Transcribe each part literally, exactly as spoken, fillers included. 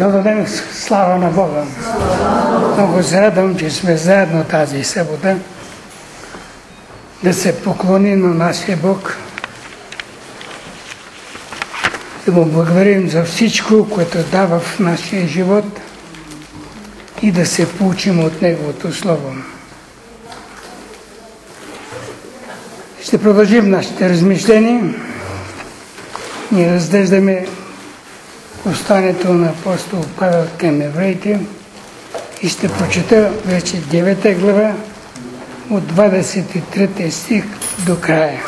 Да дадем слава на Бога. Много се радвам, че сме заедно тази събота. Да се поклоним на нашия Бог. Да му благодарим за всичко, което дава в нашия живот и да се получим от Неговото Слово. Ще продължим нашите размишления. Ние разглеждаме посланието на апостол Павел към евреите и ще прочета вече девета глава от двадесет и трети стих до края.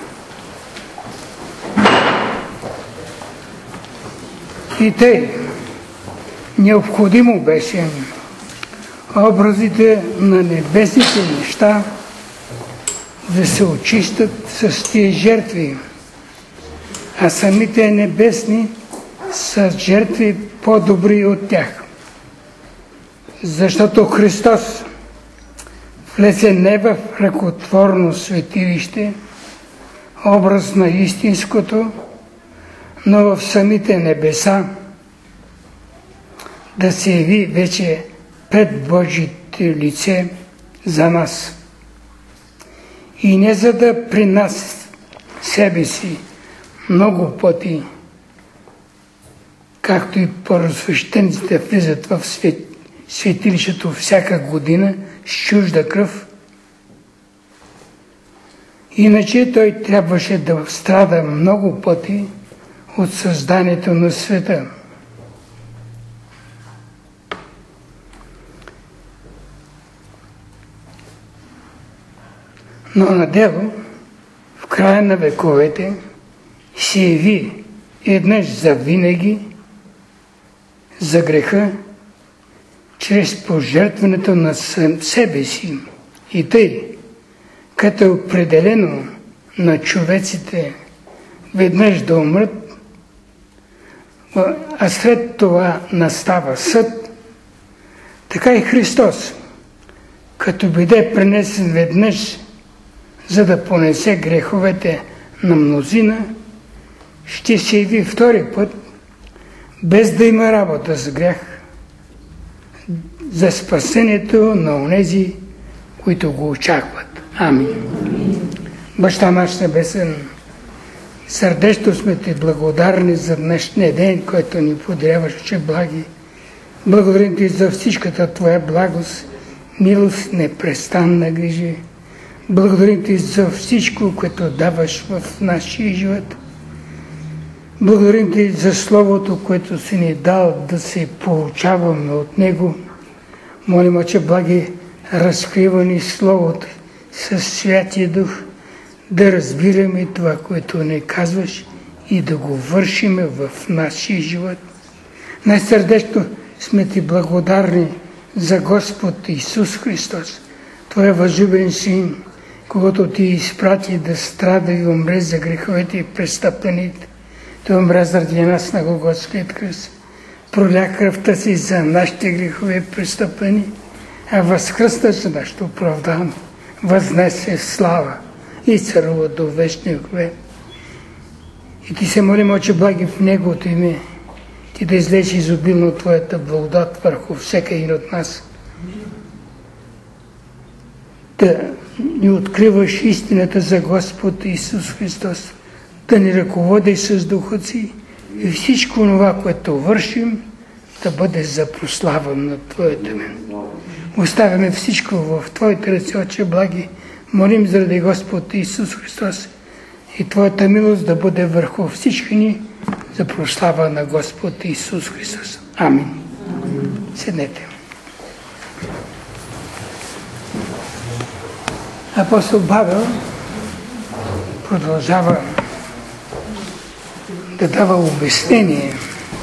И тъй, необходимо беше образите на небесните неща да се очистят с тия жертви, а самите небесни са жертви по-добри от тях. Защото Христос влезе не в ръкотворно светилище, образ на истинското, но в самите небеса, да се яви вече пред Божието лице за нас. И не за да при нас себе си много пъти, както и първосвещениците влизат в свет, светилището всяка година с чужда кръв, иначе той трябваше да страда много пъти от създанието на света. Но на дело, в края на вековете, се яви еднъж за винаги за греха, чрез пожертването на себе си. И тъй, като е определено на човеците веднъж да умрат, а след това настава съд, така и Христос, като биде пренесен веднъж, за да понесе греховете на мнозина, ще се яви втори път, без да има работа с грях, за спасението на онези, които го очакват. Амин. Баща наш небесен, сърдечно сме ти благодарни за днешния ден, който ни подаряваш, че благи. Благодарим ти за всичката твоя благост, милост, непрестанна грижи. Благодарим ти за всичко, което даваш в нашия живот. Благодарим ти за Словото, което си ни дал да се получаваме от Него. Молим, че благи разкрива ни Словото със Святия Дух, да разбираме това, което не казваш и да го вършиме в нашия живот. Най-сърдечно сме ти благодарни за Господ Исус Христос, Твоя възлюбен Син, когато ти изпрати да страда и умре за греховете и престъплените. Той умря заради нас на Голготският кръст. Проля кръвта си за нашите грехове и престъпления, а възкръсна за нашето оправдание, възнесе слава и царува до вечния век. И ти се молим, Отче благи, в Неговото име, ти да излезеш изобилно Твоята благодат върху всеки един от нас. Да ни откриваш истината за Господ Исус Христос, да ни ръководиш с Духът си и всичко това, което вършим, да бъде за прослава на Твоето име. Оставяме всичко в Твоите ръце, Отче благи. Молим заради Господ Исус Христос и Твоята милост да бъде върху всички ни за прослава на Господ Исус Христос. Амин. Седнете. Апостол Павел продължава да дава обяснение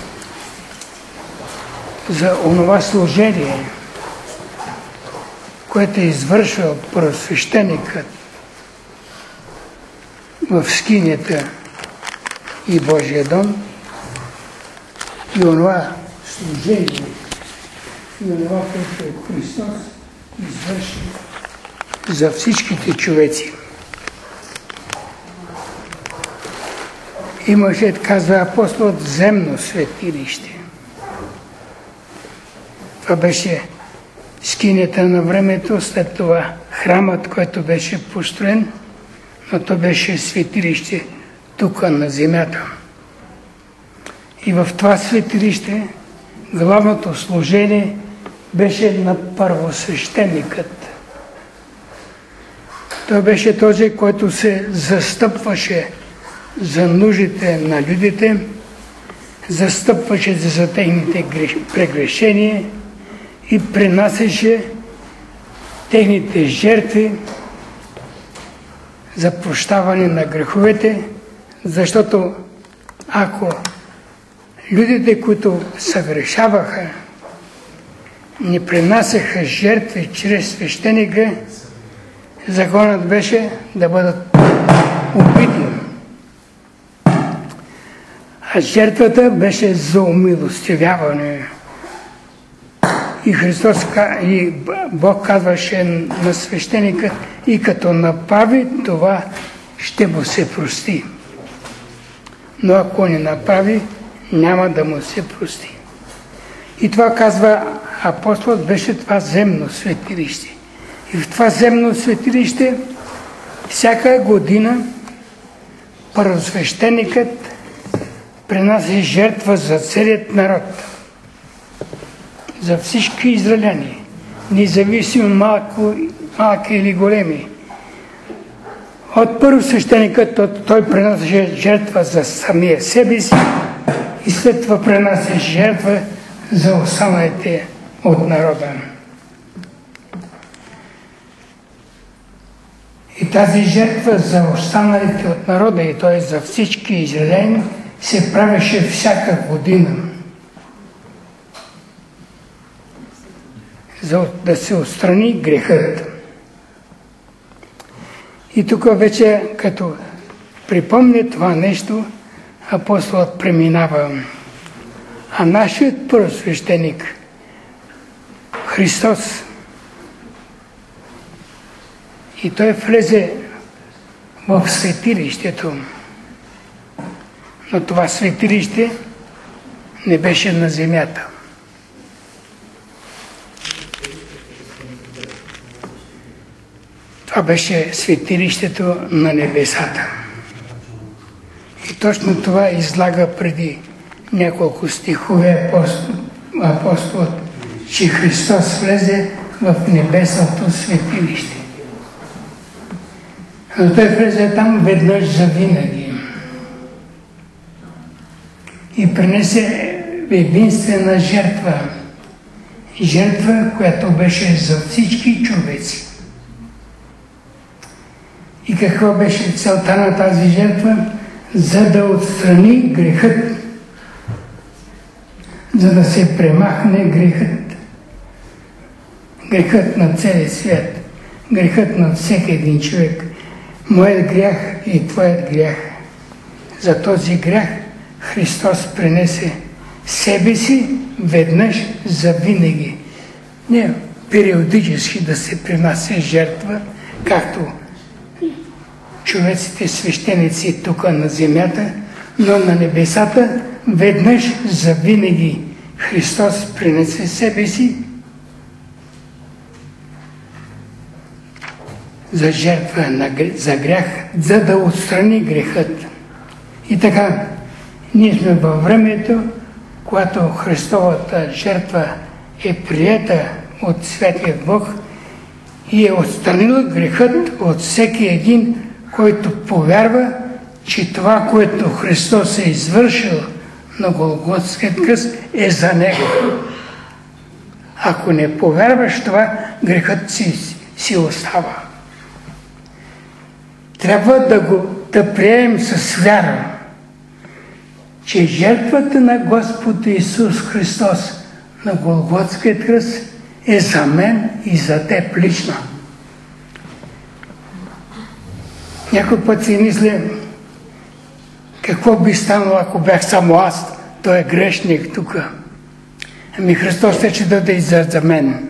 за онова служение, което е извършвал първосвещеникът в скинията и Божия дом, и онова служение, и онова, което Христос извърши за всичките човеци. Имаше, казва апостолът, земно светилище. Това беше скинята на времето, след това храмът, който беше построен, но то беше светилище тук на земята. И в това светилище главното служение беше на първосвещеникът. Той беше този, който се застъпваше за нуждите на людите, застъпваше за техните прегрешения и принасяше техните жертви за прощаване на греховете, защото ако людите, които съгрешаваха, не принасяха жертви чрез свещеника, законът беше да бъдат убити. А жертвата беше за умилостивяване. И Христос, и Бог казваше на свещеника, и като направи това, ще му се прости. Но ако не направи, няма да му се прости. И това казва апостолът, беше това земно светилище. И в това земно светилище всяка година първосвещеникът принася жертва за целият народ, за всички израеляни, независимо малко, малки или големи. От първосвещеникът той принася жертва за самия себе си и след това принася жертва за останалите от народа. И тази жертва за останалите от народа, и т.е. за всички израелени, се правеше всяка година. За да се отстрани грехът. И тук вече, като припомня това нещо, апостолът преминава. А нашият първосвещеник, Христос, и той влезе в светилището. Но това светилище не беше на земята. Това беше светилището на небесата. И точно това излага преди няколко стихове апостолът, че Христос влезе в небесното светилище. Но той влезе там веднъж за винаги. И принесе единствена жертва. Жертва, която беше за всички човеци. И каква беше целта на тази жертва? За да отстрани грехът. За да се премахне грехът. Грехът на целия свят. Грехът на всеки един човек. Моят грях и твоят грях. За този грях Христос принесе себе си веднъж за винаги. Не периодически да се принася жертва, както човеците свещеници тук на земята, но на небесата веднъж за винаги Христос принесе себе си за жертва за грях, за да отстрани грехът. И така, ние сме във времето, когато Христовата жертва е приета от Святия Бог и е отстранила грехът от всеки един, който повярва, че това, което Христос е извършил на Голготския кръст, е за него. Ако не повярваш това, грехът си, си остава. Трябва да го да приемем с вяра, че жертвата на Господ Исус Христос на Голготския кръст е за мен и за теб лично. Някой път си мисля, какво би станало, ако бях само аз, той е грешник тук. Ами Христос ще даде и за, за мен.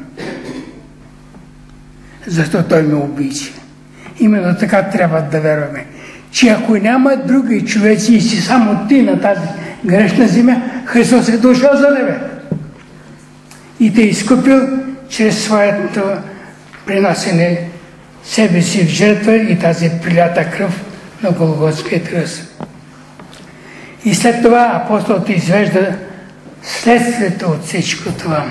Защото той ме обича. Именно така трябва да вярваме. Че ако няма други човеци и си само ти на тази грешна земя, Христос е дошъл за тебе. и те е изкупил чрез своето принасене себе си в жертва и тази прилята кръв на Голготския кръст. И след това апостолът извежда следствието от всичко това.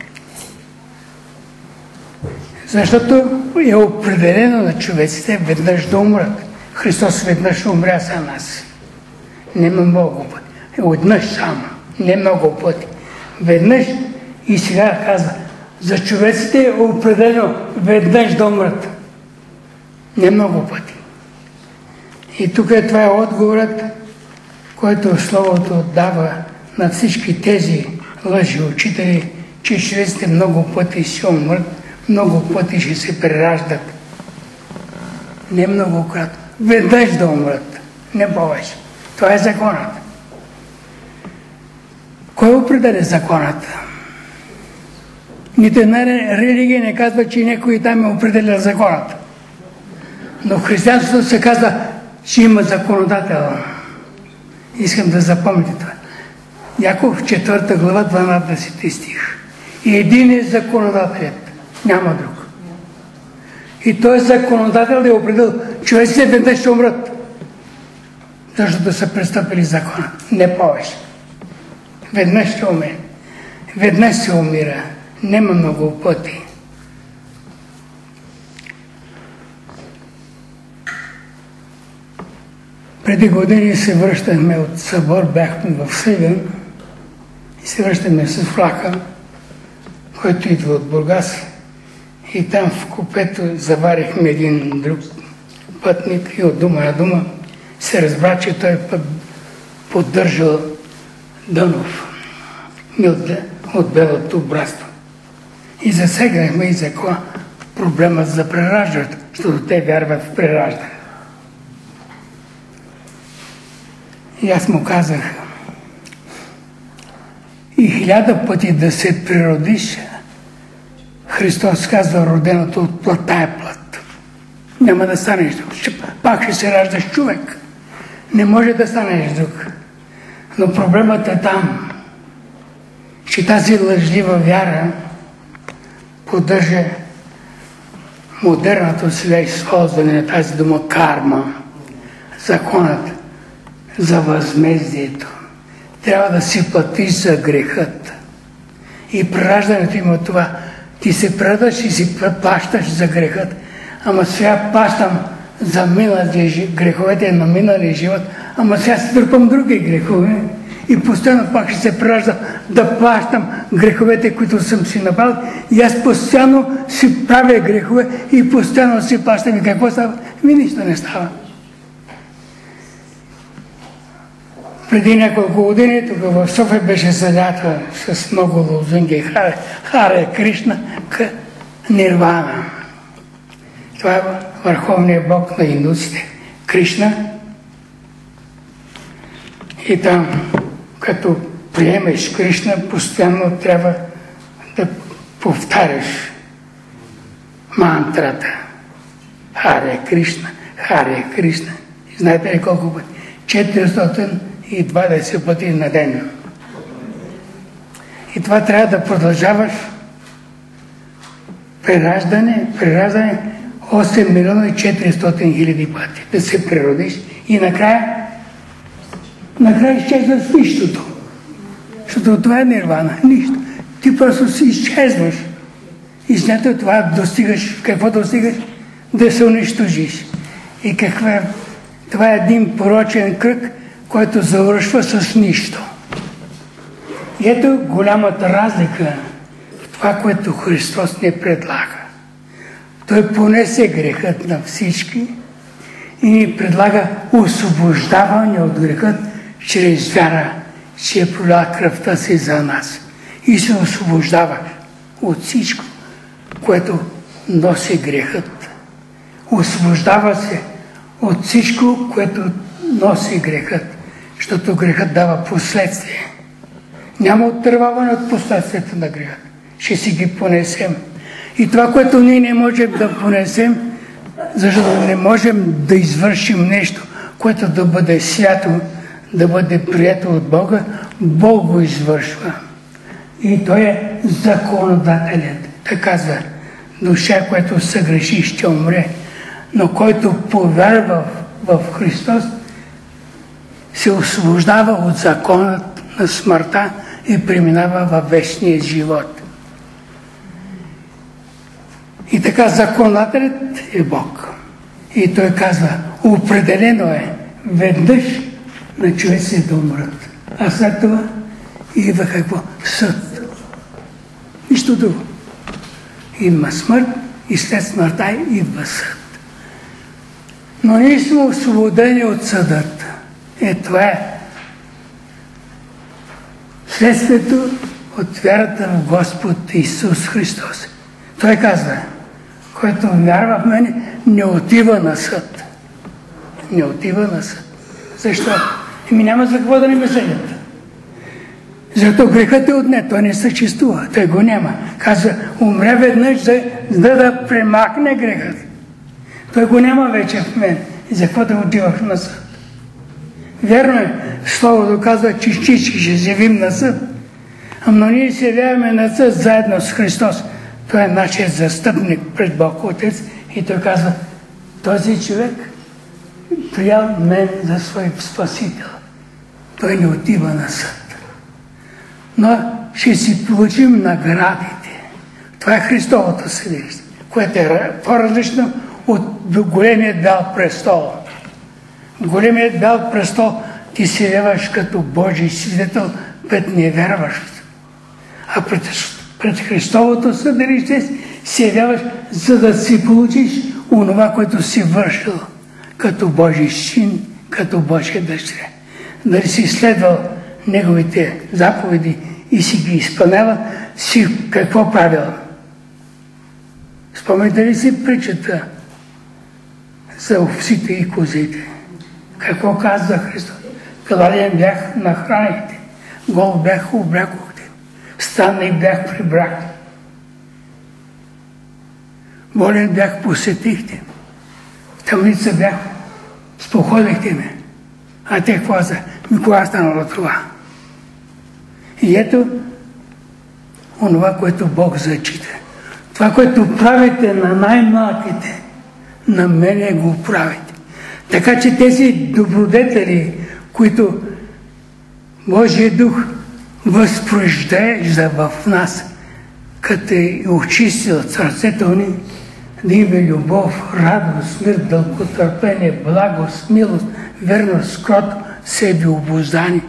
Защото е определено на човеците веднъж да умрат. Христос веднъж умря за нас. Не много пъти. Веднъж само. Не много пъти. Веднъж и сега казва, за човеците е определено веднъж да умрат. Не много пъти. И тук е това е отговорът, който Словото дава на всички тези лъжи учители, че човеците много пъти ще умрат, много пъти ще се прераждат. Не многократно. Веднъж да умрат. Не повече. Това е законът. Кой определя законът? Нито една религия не казва, че някой там е определя законът. Но в християнството се казва, че има законодател. Искам да запомните това. Яков, четвърта глава, дванадесети стих. И един е законодателят. Няма друг. И той законодател е определил, човеците веднъж ще умрат. Защото са престъпили закона. Не повече. Веднъж ще умре. Веднъж се умира. Нема много пъти. Преди години се връщахме от събор, бяхме в Сливен и се връщаме с влака, който идва от Бургас. И там в купето заварихме един друг пътник и от дума на дума се разбра, че той път поддържал Дънов от, от Белото братство. И засегнахме и за това проблема за прераждането, защото те вярват в прераждане. И аз му казах, и хиляда пъти да се природиш, Христос казва, роденото от плътта е плът. Няма да станеш друг. Пак ще се раждаш човек. Не може да станеш друг. Но проблемът е там, че тази лъжлива вяра поддържа модерното сега използване на тази дума карма, законът за възмездието. Трябва да си платиш за грехът. И прераждането има това. Ти се предаш и си плащаш за грехът. Ама сега плащам за миналите греховете на миналия живот. Ама сега си трупам други грехове. И постоянно пак ще се прераждам да плащам греховете, които съм си направил. И аз постоянно си правя грехове и постоянно си плащам. И какво става? Ми нищо не става. Преди няколко години тук в София беше залята с много лозунги Харе, Харе Кришна к Нирвана. Това е върховният бог на индусите. Кришна. И там, като приемеш Кришна, постоянно трябва да повтаряш мантрата. Харе Кришна, Харе Кришна. Знаете ли колко пъти? четиристотин и двадесет пъти на ден. И това трябва да продължаваш. Прераждане, прераждане осем милиона и четиристотин хиляди пъти. Да се природиш и накрая накрая изчезваш в нищото. Защото това е нирвана. Нищо. Ти просто си изчезваш. И след това достигаш, какво достигаш? Да се унищожиш. И каква е? Това е един порочен кръг, който завършва с нищо. И ето голямата разлика в това, което Христос ни предлага. Той понесе грехът на всички и ни предлага освобождаване от грехът чрез вяра, че е пролял кръвта си за нас. И се освобождаваш от всичко, което носи грехът. Освобождава се от всичко, което носи грехът, защото грехът дава последствия. Няма отърваване от последствията на греха. Ще си ги понесем. И това, което ние не можем да понесем, защото не можем да извършим нещо, което да бъде свято, да бъде прието от Бога, Бог го извършва. И той е законодателят. Той казва, душа, която съгреши, ще умре, но който повярва в Христос, се освобождава от законът на смъртта и преминава във вечния живот. И така законодателят е Бог. И той казва, определено е веднъж на човеците да умрат. А след това идва какво? Съд. Нищо друго. Има смърт и след смъртта идва съд. Но ние сме освободени от съдът. Е, това е следствието от вярата в Господ Исус Христос. Той казва, който вярва в мене, не отива на съд. Не отива на съд. Защо? Еми няма за какво да не ме съдят. Зато грехът е отнет, той не съществува, той го няма. Казва, умря веднъж, за да, да премахне грехът. Той го няма вече в мен. И за какво да отивах на съд? Вярно е, Словото казва, че всички ще се явим на съд. Но ние се явяваме на съд заедно с Христос. Той е нашият застъпник пред Бог Отец. И той казва, този човек приял мен за свой спасител. Той не отива на съд. Но ще си получим наградите. Това е Христовото съдилище, което е по-различно от големият бял престол. Големият бял престол ти се явяваш като Божий свидетел пред невярващите. А пред, пред Христовото съдилище се явяваш, за да си получиш онова, което си вършил като Божий син, като Божия дъщеря. Дали си следвал неговите заповеди и си ги изпълнява, си какво правил? Спомните ли си притчата за овците и козите? Какво казва Христос? Гладен бях, нахранихте, гол бях, облякохте, стана и бях, прибрахте. Болен бях, посетихте, в тъмница бях, споходихте ме. А те какво за? Ми кога станало това? И ето онова, което Бог зачита. Това, което правите на най-малките, на мене го правите. Така че тези добродетели, които Божия Дух възпроизвежда в нас, като е очистил сърцето ни, да има любов, радост, мир, дълготърпение, благост, милост, верност, скрот, себеобуздание.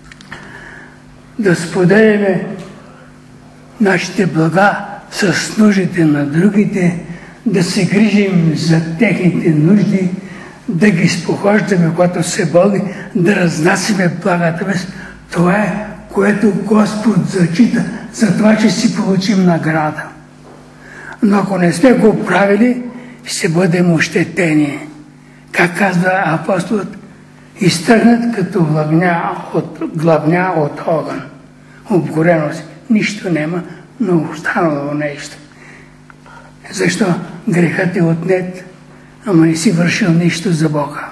Да споделяме нашите блага с нуждите на другите, да се грижим за техните нужди, да ги спохождаме, когато се болни, да разнасяме благата без. Това е, което Господ зачита, за това, че си получим награда. Но ако не сме го правили, ще бъдем ощетени. Как казва апостолът, изтръгнат като главня от, главня от огън. Обгорено си. Нищо няма, но останало нещо. Защо? Грехът е отнет, ама не си вършил нищо за Бога.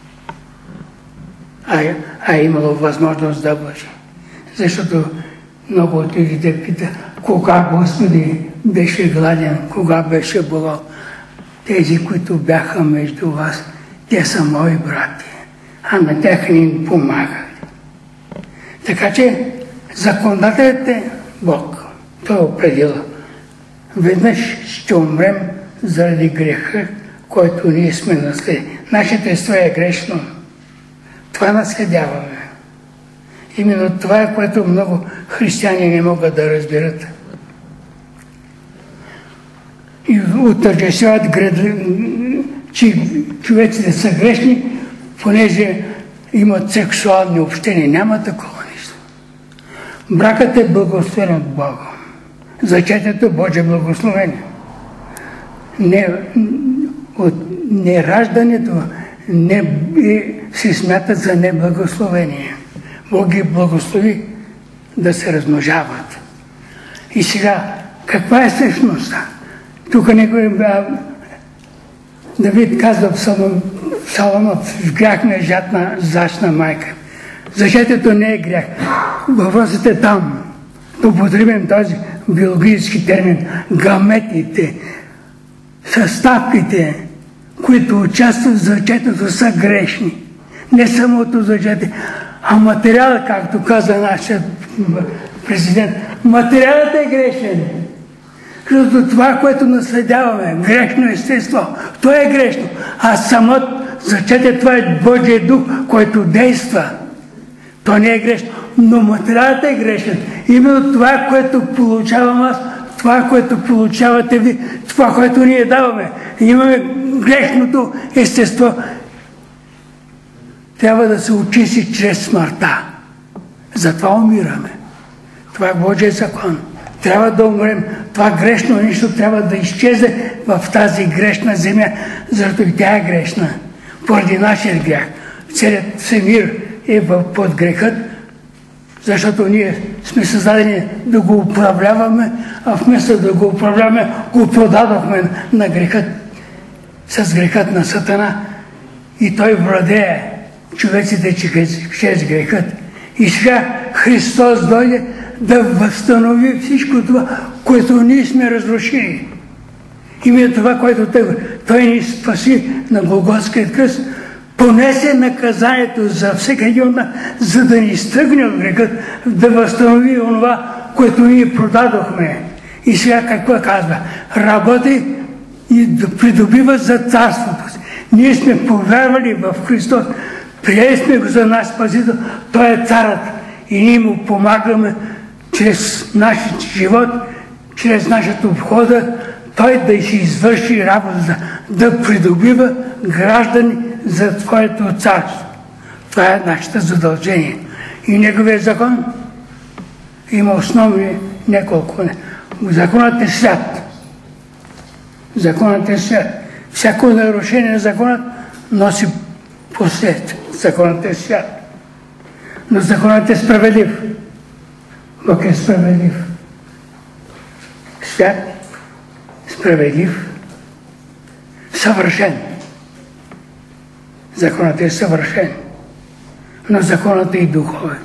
А, а е имало възможност да върши. Защото много от людите пита, кога Господи беше гладен, кога беше болал. Тези, които бяха между вас, те са мои брати, а на тях не им помагат. Така че законодателят е Бог. Той определя. Веднъж ще умрем заради греха, който ние сме наследили. Нашето естество е грешно. Това наследяваме. Именно това е, което много християни не могат да разберат. И отържествяват, че човеците са грешни, понеже имат сексуални общения. Няма такова нещо. Бракът е благословен от Бога. Зачетието Божие благословение. Не, от нераждането не е, се смята за неблагословение. Бог ги благослови да се размножават. И сега, каква е същността? Тук някой Давид казва в Псалма, в грях на жадна, зачна майка. Зачетието не е грях. Въпросът е там. да употребим този биологически термин, гаметите, съставките, които участват в зачетието, са грешни. Не самото зачетие, а материалът, както каза нашия президент, материалът е грешен. Защото това, което наследяваме, грешно естество, то е грешно. А самото зачетие, това е Божия дух, който действа. То не е грешно. Но материалът е грешен. Именно това, което получавам аз, това, което получавате ви, това, което ние даваме. Имаме грешното естество. Трябва да се очисти чрез смъртта. Затова умираме. Това е Божия закон. Трябва да умрем. Това грешно нещо трябва да изчезне в тази грешна земя, защото и тя е грешна. Поради нашия грях. Целият всемир е под грехът, защото ние сме създадени да го управляваме, а вместо да го управляваме, го продадохме на грехът, с грехът на Сатана. И той владее човеците чрез грехът. И сега Христос дойде да възстанови всичко това, което ние сме разрушили. Именно това, което той, той ни спаси на Голготския кръст, понесе наказанието за всеки един от нас, за да ни изтръгне от грехът, да възстанови онова, което ние продадохме. И сега какво казва? Работи и да придобива за царството си. Ние сме повярвали в Христос, приели сме го за наш Спасител, Той е царът и ние му помагаме чрез нашия живот, чрез нашата обхода, Той да си извърши работата, да придобива граждани за Твоето царство. Това е нашето задължение. И Неговия закон има основни няколко. Законът е свят. Законът е свят. Всяко нарушение на законът носи последствия. Законът е свят. Но законът е справедлив. Бог е справедлив. Свят, справедлив, съвършен. Законът е съвършен. Но законът е и духовен.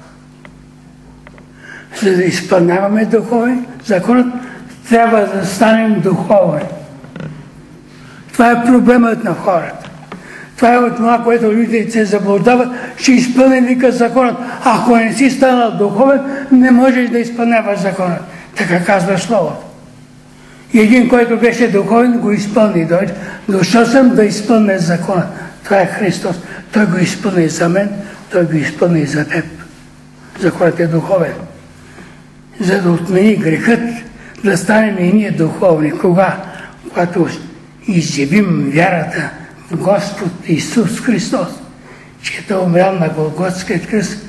За да изпълняваме духовен, законът трябва да станем духовен. Това е проблемът на хората. Това е от това, което людите се заблуждават, ще изпълни вика законът. Ако не си станал духовен, не можеш да изпълняваш законът. Така казва Словото. И един, който беше духовен, го изпълни. Дойде. Дошъл съм да изпълня закона. Това е Христос. Той го изпълни за мен, Той го изпълни за теб. Законът е духовен. За да отмени грехът, да станем и ние духовни. Кога? Когато изявим вярата в Господ Исус Христос, че Той умрял на Голготския кръст,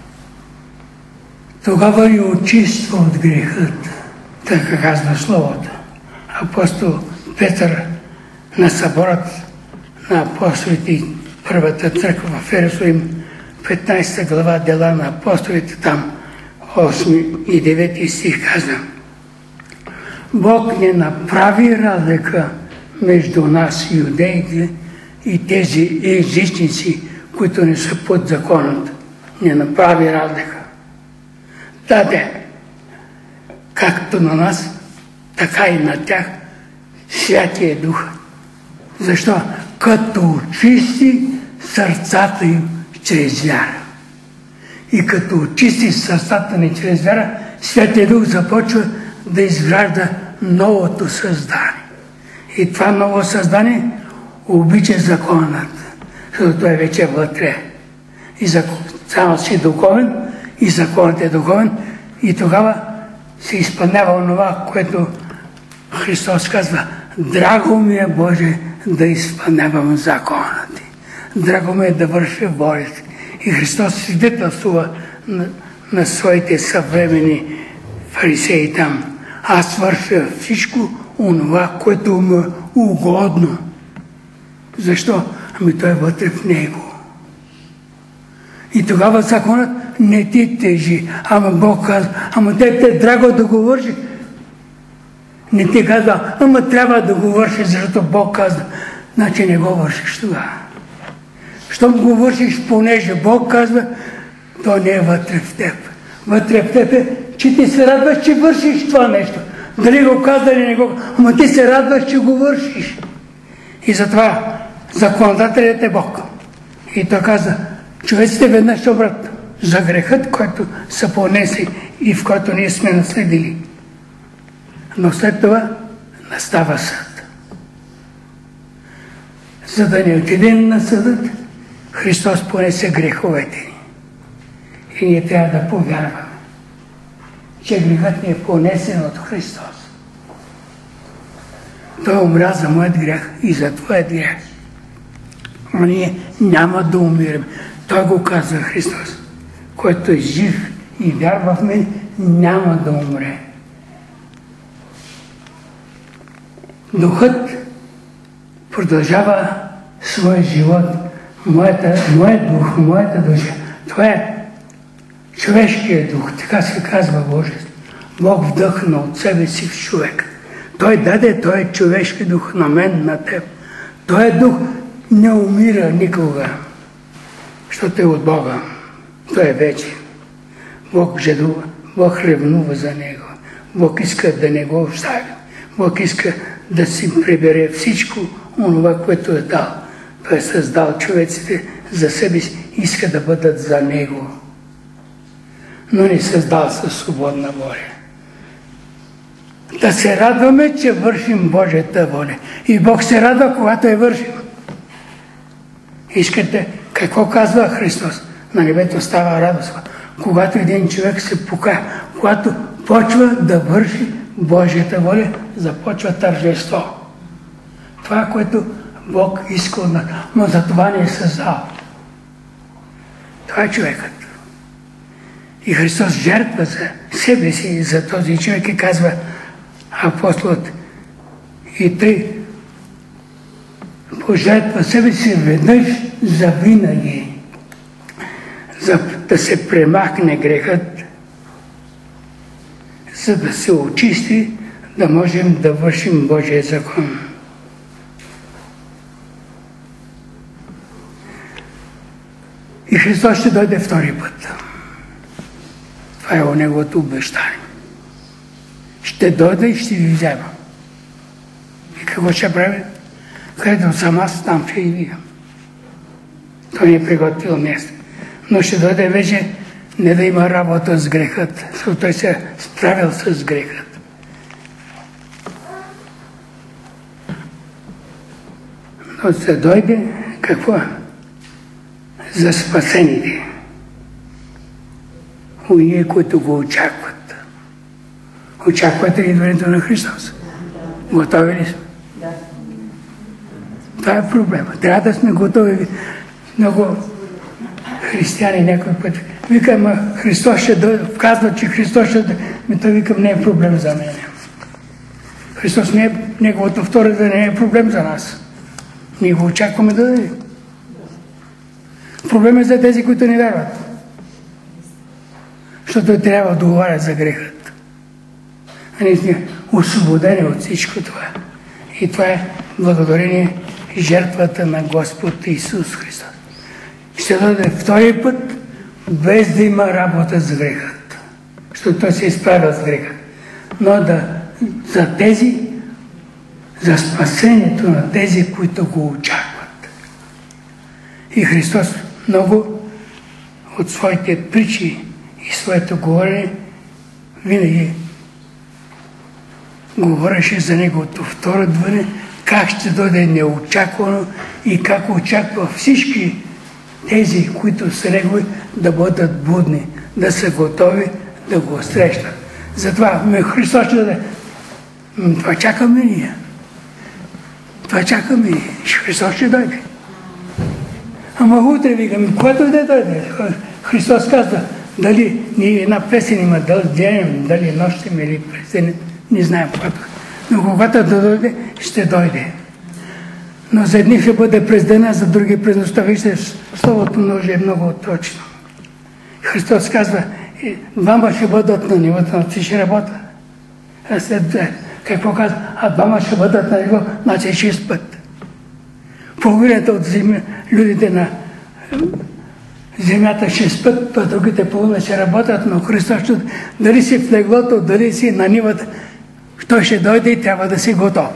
тогава ни очиства от грехът. Така казва Словото. Апостол Петър на съборът на апостолите, първата църква в Ерусалим, петнайсета глава, Дела на апостолите, там осми и девети стих казва: Бог не направи разлика между нас, юдеите, и тези езичници, които не са под законът. Не направи разлика. Даде както на нас, така и на тях Святия Дух. Защо? Като очисти сърцата им чрез вяра. И като очисти сърцата ни чрез вяра, Святия Дух започва да изгражда новото създание. И това ново създание обича законът, защото той вече е вътре. И само си духовен, и законът е духовен, и тогава се изпълнява онова, което Христос казва: драго ми е, Боже, да изпълнявам закона ти. Драго ми е да върша волята. И Христос свидетелствува на, на своите съвремени фарисеи там: аз върша всичко онова, което му е угодно. Защо? Ами той е вътре в него. И тогава законът не ти тежи. Ама Бог казва: ама те те драго да го върши. Не ти казва: ама трябва да го върши, защото Бог казва. Значи не го вършиш тогава. Щом го вършиш, понеже Бог казва, то не е вътре в теб. Вътре в теб е че ти се радваш, че вършиш това нещо. Дали го каза или не го, ама ти се радваш, че го вършиш. И затова законодателят е Бог. И той каза, човеците веднъж обратно за грехът, който са понесли и в който ние сме наследили. Но след това настава съд. За да не отидем на съдът, Христос понесе греховете ни. И ние трябва да повярваме, че грехът ни е понесен от Христос. Той умря за моят грях и за твоят грях. Но ние няма да умираме. Той го каза Христос. Който е жив и вярва в мен, няма да умре. Духът продължава своя живот. Моята, моят дух, моята душа. Това е човешкият дух. Така се казва Божието. Бог вдъхна от себе си в човек. Той даде, той е човешки дух на мен, на теб. Той дух не умира никога, защото е от Бога. Той е вечен. Бог жадува, Бог ревнува за него. Бог иска да не го остави. Бог иска да си прибере всичко онова, което е дал. Той е създал човеците за себе си, иска да бъдат за него. Но не създал със свободна воля. Да се радваме, че вършим Божията воля. И Бог се радва, когато я вършим. Искате, какво казва Христос? На небето става радост. Когато един човек се покая, когато почва да върши Божията воля, започва тържество. Това, което Бог иска от нас, но за това не е създал. Това е човекът. И Христос жертва за себе си, за този човек и казва апостолът, и тъй пожертва себе си веднъж за винаги, за да се премахне грехът, за да се очисти, да можем да вършим Божия закон. И Христос ще дойде втори път. Това е неговото обещание. Ще дойде и ще ви взема. И какво ще прави? Където съм аз, там ще и вие. Той ни е приготвил място. Но ще дойде вече не да има работа с грехът, защото той се е справил с грехът. Но ще дойде какво? За спасените. Уния, които го очакват. Очаквате ли идването на Христос? Готови ли сме? Да. Това е проблема. Трябва да сме готови. Много християни някой път викам, Христос ще дойде. Казва, че Христос ще дойде. Ми той викам, не е проблем за мен. Христос не е, неговото второ да не е проблем за нас. Ние го очакваме да дойде. Проблем е за тези, които не вярват. Защото трябва да отговарят за грехът. А ние сме освободени от всичко това. И това е благодарение жертвата на Господ Исус Христос. Ще дойде втори път, без да има работа с грехът. Защото той се изправя с греха. Но да, за тези, за спасението на тези, които го очакват. И Христос много от своите притчи и своето говорене винаги говореше за неговото второ дойде, как ще дойде неочаквано и как очаква всички тези, които са негови, да бъдат будни, да са готови да го срещат. Затова ме Христос ще даде. Това чакаме ние. Това чакаме ние. Христос ще дойде. Ама утре викаме, когато да дойде? Христос казва, дали ние една песен има, дали ден, дали нощем или песен, не знаем когато. Но когато да дойде, ще дойде. Но за едни ще бъде през деня, за други през нощта. Вижте, словото ножи е много точно. Христос казва, двама ще бъдат на нивото, на ти ще работа. А след какво казва? А двама ще бъдат на ниво, значи шест път. Половината от земя, людите на земята ще спят, па другите половина ще работят, но Христос ще, дали си в леглото, дали си на нивата, той ще дойде и трябва да си готов.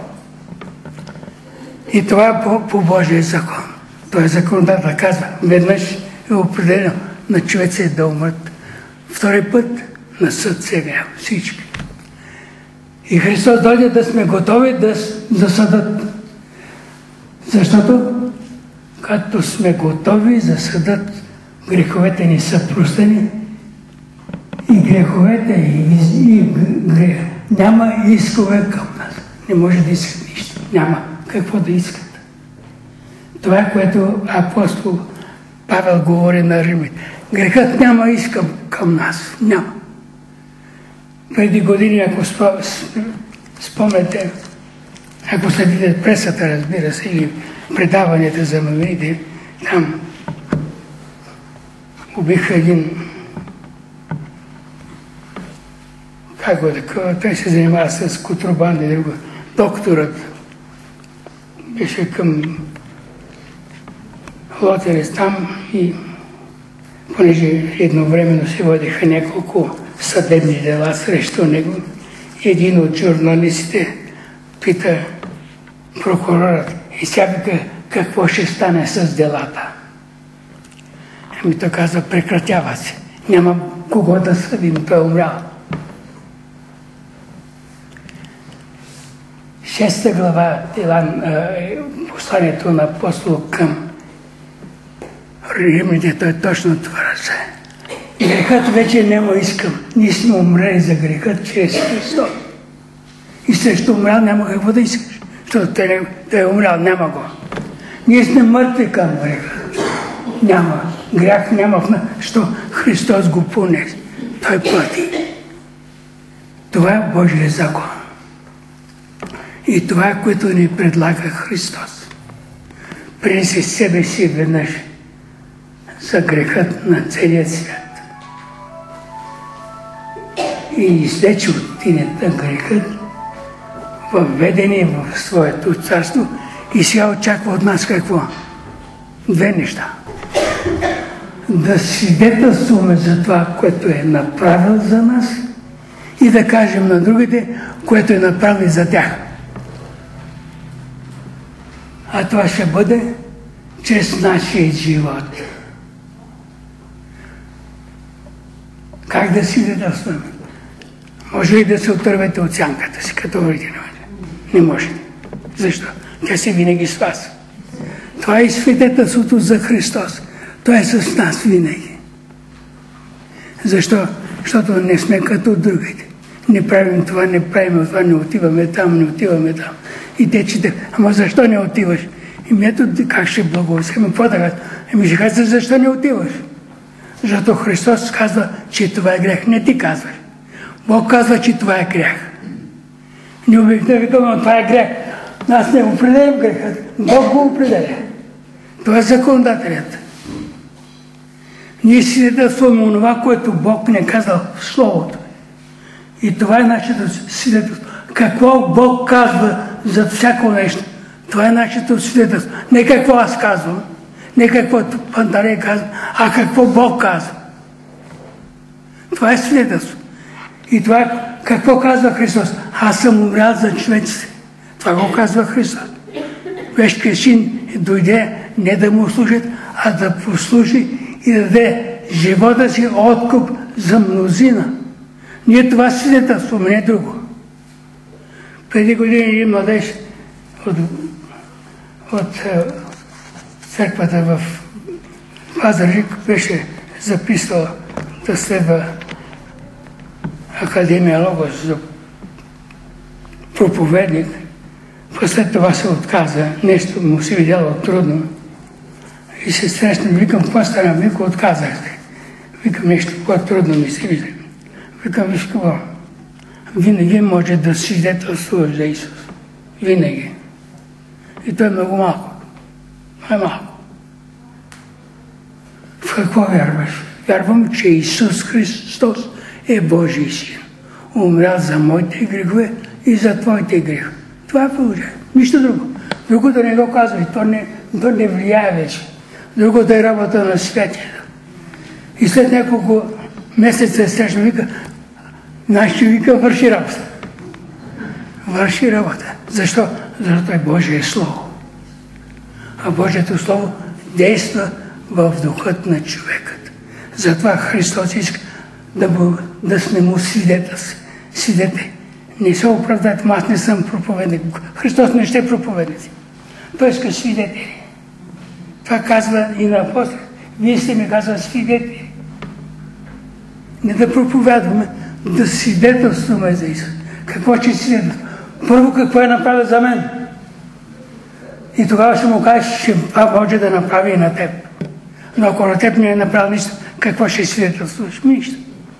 И това е по, по Божия закон. Той е законодател, казва, веднъж е определено на човеци да умрат. Втори път на съд се явява всички. И Христос дойде да сме готови да, да съдат. Защото като сме готови за съдът, греховете ни са простени и греховете и, и грех. Няма искове към нас. Не може да искат нищо. Няма какво да искат. Това е, което апостол Павел говори на Римите. Грехът няма искам към нас. Няма. Преди години, ако спомняте, ако следите пресата, разбира се, или предаванията за новините, там убиха един, как го да, той се занимава с контрабанда и друго. Докторът беше към Лотерес там и понеже едновременно се водиха няколко съдебни дела срещу него, един от журналистите пита прокурорът и сега какво ще стане с делата. Ами той казва, прекратява се. Няма кого да съдим, той е умрял. Шеста глава, посланието на апостол към Римляните, той точно това раза. Грехът вече няма искам. Ние сме умрели за грехът чрез Христос. И срещу умрял няма какво да искаш. Защото той е умрял, няма го. Ние сме мъртви към греха. Няма. Грях няма в нас, защото Христос го понес. Той плати. Това е Божия закон. И това е, което ни предлага Христос. Принеси себе си веднъж за грехът на целия свят. И излече от тинята грехът, въведени в своето царство, и сега очаква от нас какво? Две неща. Да свидетелстваме за това, което е направил за нас, и да кажем на другите, което е направил за тях. А това ще бъде чрез нашия живот. Как да свидетелстваме? Може ли да се отървете от сянката си, като оригинал? Не може. Защо? Тя си винаги с вас. Това е свидетелството за Христос. Той е с нас винаги. Защо? Защото не сме като другите. Не правим това, не правим това, не отиваме там, не отиваме там. И те четат, ама защо не отиваш? И ето как ще благословим. Ами какво да кажа? Ами ще кажа, защо не отиваш? Защото Христос казва, че това е грех. Не ти казваш. Бог казва, че това е грех. Не обикновено викаме, това е грех. Аз не определям греха. Бог го определя. Това е законодателят. Ние свидетелстваме онова, което Бог не казал в Словото. И това е нашето свидетелство. Какво Бог казва за всяко нещо. Това е нашето свидетелство. Не какво аз казвам, не какво Панталей казва, а какво Бог казва. Това е свидетелство. И това е какво казва Христос. Аз съм умрял за човеците. Това го казва Христос. Вещият син дойде не да му служат, а да послужи и да даде живота си откуп за мнозина. Ние това свидетелстваме, не друго. Преди години един младеж от, от църквата в Пазарджик беше записал да следва Академия Логос за проповедник. След това се отказа, нещо му се видяло трудно. И се срещна, викам, какво стана? Вика, отказахте. Викам, нещо по-трудно ми се видя. Викам, виж какво? Винаги може да свидетелствуваш за Исус. Винаги. И то е много малко. Е малко. В какво вярваш? Вярвам, че Исус Христос е Божий син. Умрял за моите грехове и за твоите грехове. Това е положение. Нищо друго. Другото не го казва и то не, то не влияе вече. Другото е работа на святия. И след няколко месеца срещна, вика, наши вика, върши работа. Върши работа. Защо? Защото е Божие Слово. А Божието Слово действа в духът на човекът. Затова Христос иска да, бъ... да сме му свидетели. Не се оправдат, аз не съм проповедник. Христос не ще проповедници. Той иска свидетели. Това казва и на апостол. Вие сте ми казва свидетели. Не да проповядваме, да свидетелстваме за Исус. Какво ще свидетелстваме? Първо какво е направил за мен. И тогава ще му кажеш, че това може да направи и на теб. Но ако на теб не е направил нищо, какво ще свидетелстваш? Нищо.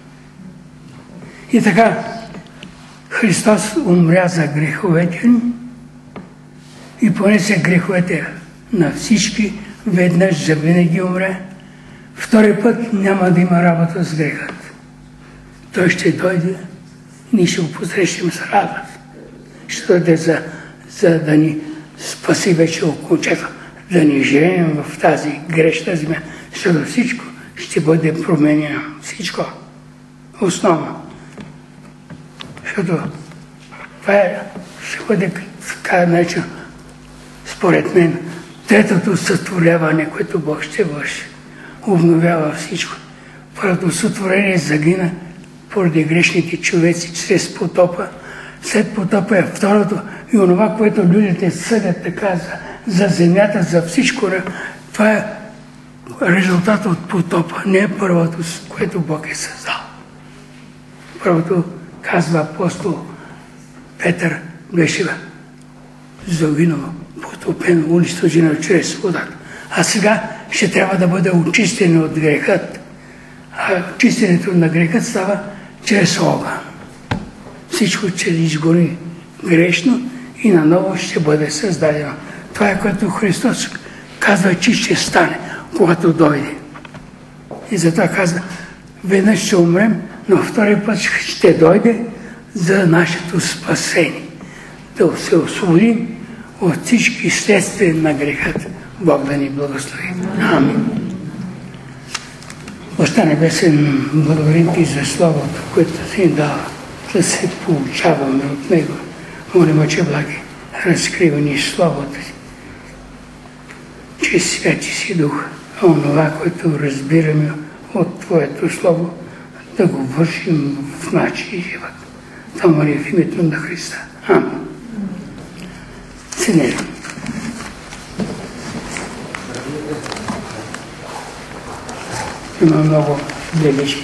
И така, Христос умря за греховете ни и понесе греховете на всички, веднъж за винаги умре. Втори път няма да има работа с грехът. Той ще дойде, ние ще го посрещим с радост. Ще дойде за, за да ни спаси вече окончателно, да ни живеем в тази грешна земя, защото всичко ще бъде променено. Всичко. Основно. Защото това е, ще бъде така начин, според мен, третото сътворяване, което Бог ще върши. Обновява всичко. Първото сътворение загина поради грешните човеци чрез потопа. След потопа е второто и онова, което людите съдят така за, за земята, за всичко, това е резултат от потопа. Не е първото, което Бог е създал. Първото, казва апостол Петър, беше загинало, потопено, унищожено чрез водата. А сега ще трябва да бъде очистено от грехът. А чистенето на грехът става чрез огън. Всичко ще изгори грешно и наново ще бъде създадено. Това е което Христос казва, че ще стане, когато дойде. И затова казва, веднъж ще умрем, но втори път ще дойде за нашето спасение. Да се освободим от всички следствия на грехът. Бог да ни благослови. Амин. Баща Небесен, благодарим Ти за Словото, което Ти ни дава, да се получаваме от Него. Молим, че благи, разкрива ни Словото Ти, че Святи си Дух, а онова, което разбираме от Твоето Слово, да го вършим в нашия живот. Да молим в името на Христа. Амин. Синери. Има много бележки.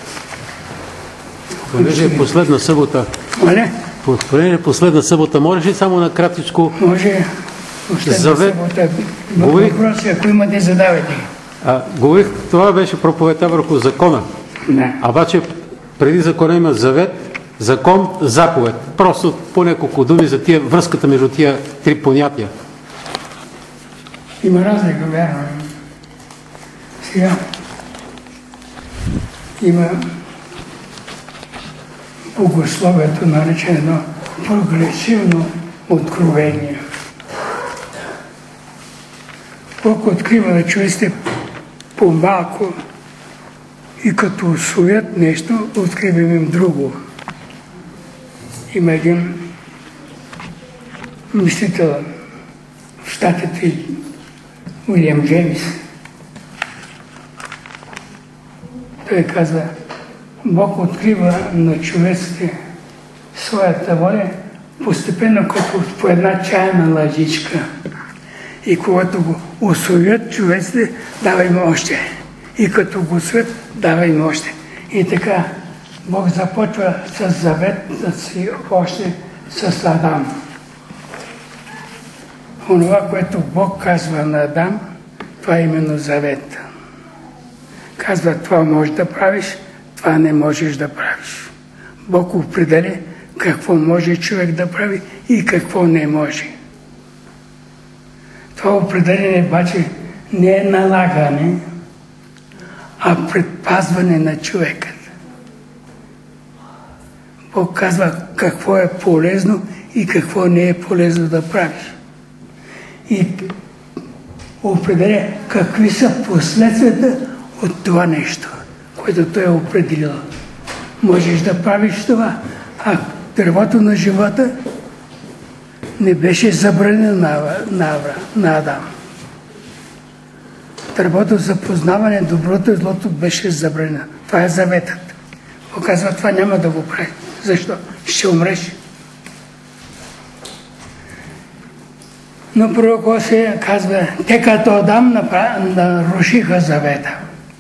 Понеже е последна събота. Моля? Понеже е последна събота, можеш ли само накратичко? Може. Последна Завет... събота. Говорих... Въпроси, ако имате, задавайте. А, говорих, това беше проповедта върху закона. Да. А обаче преди закона има завет, закон, заповед. Просто по няколко думи за тия, връзката между тия три понятия. Има разлика, вярно. Сега има богословието, наречено прогресивно откровение. Бог открива на човеците по-малко и като усвоят нещо, откривам им друго. Има един мислител в Щатите, Уилям Джеймс. Той казва, Бог открива на човеците своята воля постепенно като по една чайна лъжичка. И когато го усвоят човеците, дава им още. И като го усвоят, дава им още. И така Бог започва с завет си още с Адам. Онова, което Бог казва на Адам, това е именно завет. Казва, това можеш да правиш, това не можеш да правиш. Бог определя какво може човек да прави и какво не може. Това определение обаче не е налагане, а предпазване на човека. Бог казва какво е полезно и какво не е полезно да правиш. И определя какви са последствията от това нещо, което той е определил. Можеш да правиш това, а дървото на живота не беше забранено на, на, на Адам. Дървото за познаване, доброто и злото беше забранено. Това е заветът. Показва, това няма да го прави. Защо? Ще умреш. Но пророк Осия казва, те като Адам нарушиха завета.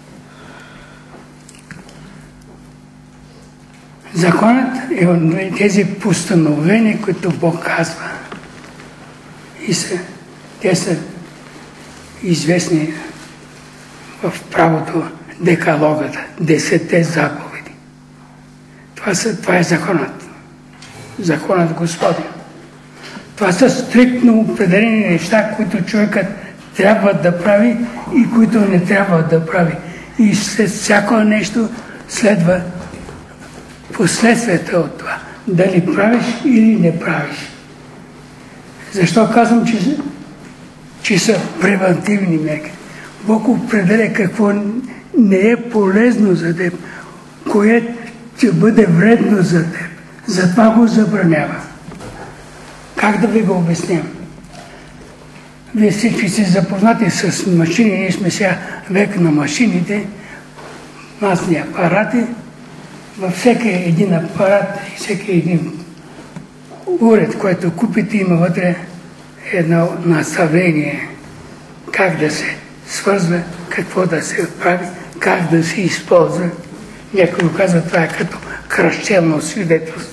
Законът е тези постановления, които Бог казва. И са, те са известни в правото декалогата, десетте заповеди. Това, са, това е законът. Законът Господен. Това са стриктно определени неща, които човекът трябва да прави и които не трябва да прави. И след всяко нещо следва последствията от това. Дали правиш или не правиш. Защо казвам, че, че са превентивни мерки? Бог определя какво не е полезно за теб, кое ще бъде вредно за теб. Затова го забранява. Как да ви го обясням? Вие всички сте запознати с машини, ние сме сега век на машините, масни апарати. Във всеки един апарат, всеки един уред, който купите, има вътре едно наставление, как да се свързва, какво да се прави, как да се използва. Някой казва, това е като кръщелно свидетелство.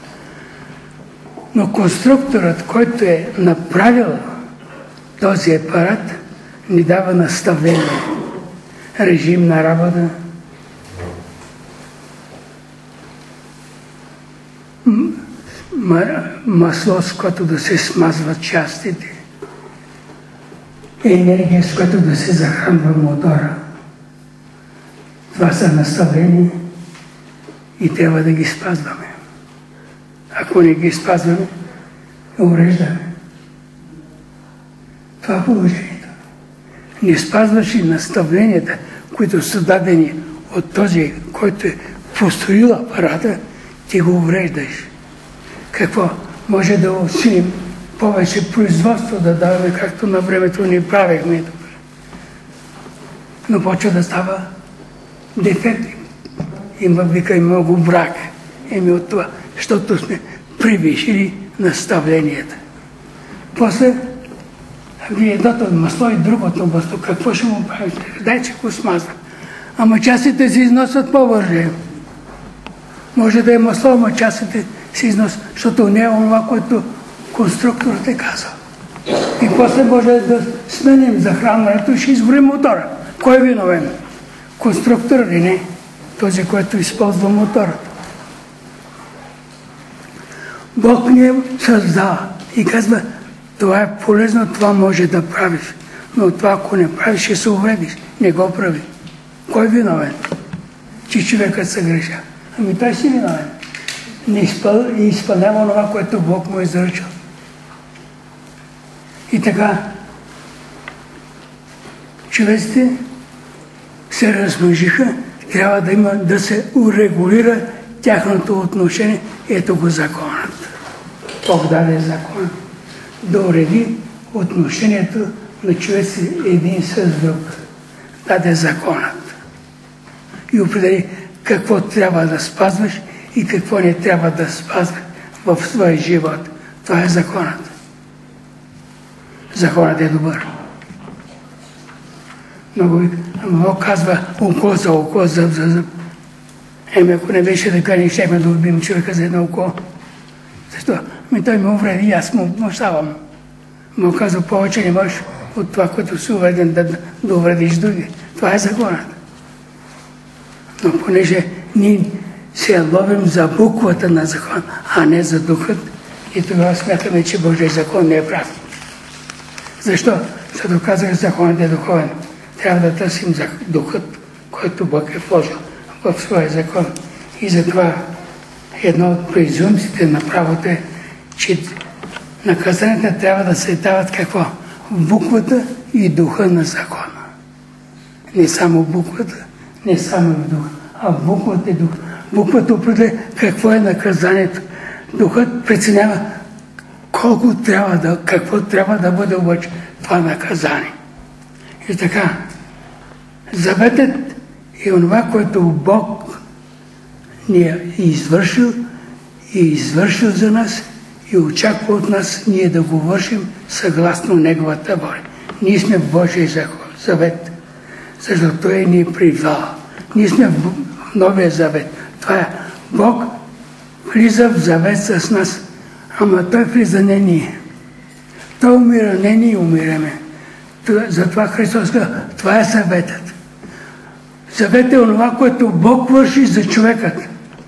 Но конструкторът, който е направил този апарат, ни дава наставление, режим на работа, масло, с което да се смазват частите, енергия, с което да се захранва мотора. Това са наставления и трябва да ги спазваме. Ако не ги спазваме, увреждаме. Това е положението. Не спазваш и наставленията, които са дадени от този, който е построил апарата, ти го увреждаш. Какво? Може да усилим повече производство да даваме, както на времето ни правихме. Но почва да става дефект. Има, вика, много брак. Еми от това, защото сме превишили наставленията. После, вие едното масло и другото масло, какво ще му правите? Дай, че го смазва. Ама частите се износят по-бърже. Може да е масло, ама частите се износят, защото не е това, което конструкторът е казал. И после може да сменим захранването и ще изборим мотора. Кой е виновен? Конструктор или не? Този, който използва мотора. Бог ни е създал и казва, това е полезно, това може да правиш. Но това, ако не правиш, ще се увредиш. Не го прави. Кой е виновен? Че човекът се греша. Ами той си виновен. Не изпъл... изпълнява това, което Бог му е заръчал. И така, човеците се размножиха, трябва да има да се урегулира тяхното отношение. Ето го законът. Бог даде закон да уреди отношението на човеци един с друг. Даде законът. И определи какво трябва да спазваш и какво не трябва да спазваш в своя живот. Това е законът. Законът е добър. Много Бог казва око за око, зъб за зъб. Еми, ако не беше така, не щехме да убим човека за едно око. Защо? Ми той ме увреди и аз му мощавам. Му казва, повече не можеш от това, което си увреден, да, да увредиш други. Това е законът. Но понеже ние се ловим за буквата на закон, а не за духът, и тогава смятаме, че Божия закон не е прав. Защо? Защото казах, законът е духовен. Трябва да търсим за духът, който Бог е вложил в своя закон. И затова едно от презумпциите на правото е, че наказанията трябва да се дават какво? В буквата и духа на закона. Не само буквата, не само дух, а буквата е дух. Буквата определя какво е наказанието. Духът преценява колко трябва да, какво трябва да бъде обаче това наказание. И така, заветът е онова, което Бог ни е извършил и извършил за нас и очаква от нас ние да го вършим съгласно Неговата воля. Ние сме в Божия завет, защото Той ни е призвал. Ние сме в Новия завет. Това е Бог влиза в завет с нас, ама Той влиза не ние. Той умира, не ние умираме. Затова Христос казва, това е заветът. Завет е онова, което Бог върши за човекът.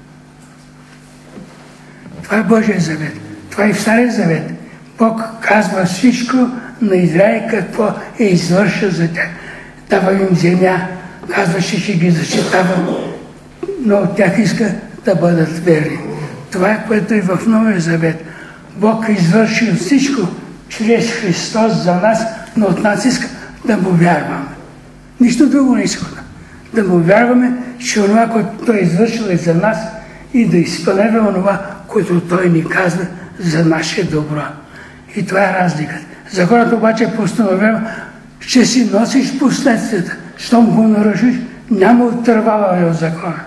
Това е Божия завет. Това е в Стария завет. Бог казва всичко на Израил какво е извършил за тях. Дава им земя, казва, че ще ги защитава, но от тях иска да бъдат верни. Това е, което е в Новия завет. Бог е извършил всичко чрез Христос за нас, но от нас иска да му вярваме. Нищо друго не иска. Да му вярваме, че онова, което Той е извършил е за нас и да изпълнява онова, което Той ни казва за наше добро. И това е разликата. За хората обаче постановява, че си носиш последствията. Щом го нарушиш, няма отърваване от закона.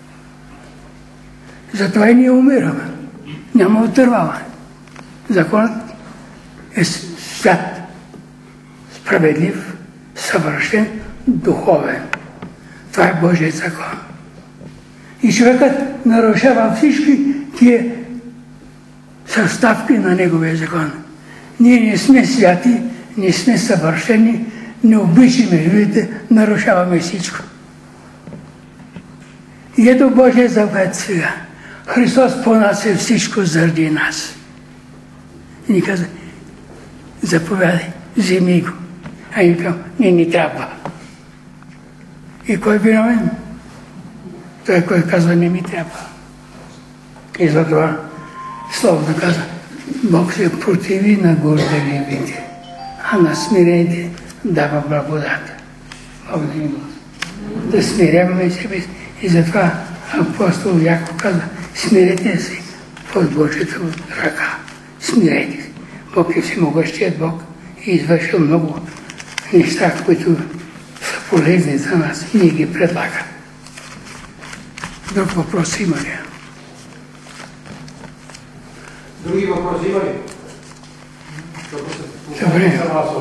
Затова и ние умираме. Няма отърваване. Законът е свят, справедлив, съвършен, духовен. Това е Божият закон. И човекът нарушава всички тия съставки на Неговия закон. Ние не сме святи, не сме съвършени, не обичаме людите, нарушаваме всичко. И ето Божия завет сега. Христос понася всичко заради нас. И ни каза, заповядай, вземи го. А ни казва, не ни трябва. И кой е виновен? Той, кой казва, не ми трябва. И затова Словото казва, Бог се противи на горделивите, а на смирените дава благодат. Благодарим го. Да смиряваме себе си. И затова апостол Яков казва, смирете се под Божията ръка. Смирете се. Бог е всемогъщият Бог и извършил много неща, които са полезни за нас и ни ги предлага. Друг въпрос има ли? Други въпроси има ли? Добре.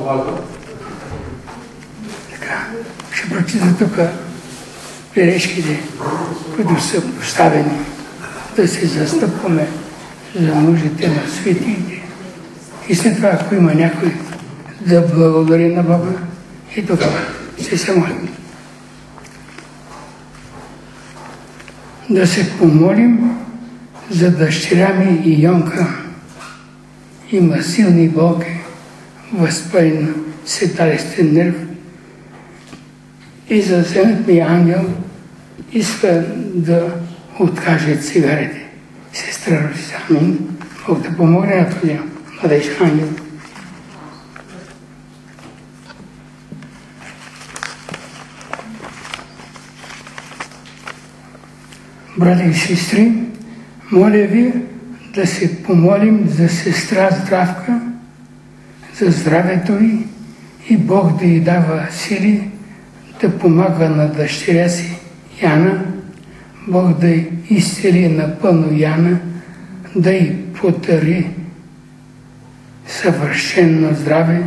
Така, ще прочита тук бележките, които са поставени, да се застъпваме за нуждите на светиите. И след това, ако има някой да благодари на Бога, и тогава ще се молим. Да се помолим за дъщеря ми и Йонка. Има силни болки, възпален седалищен нерв. И за синът ми ангел иска да откаже цигарите. Сестра Русица, амин. Бог да помогне на този младеж ангел. Брати и сестри, моля ви да се помолим за сестра Здравка, за здравето й и Бог да й дава сили да помага на дъщеря си Яна, Бог да й изцели напълно Яна, да й подари съвършено здраве,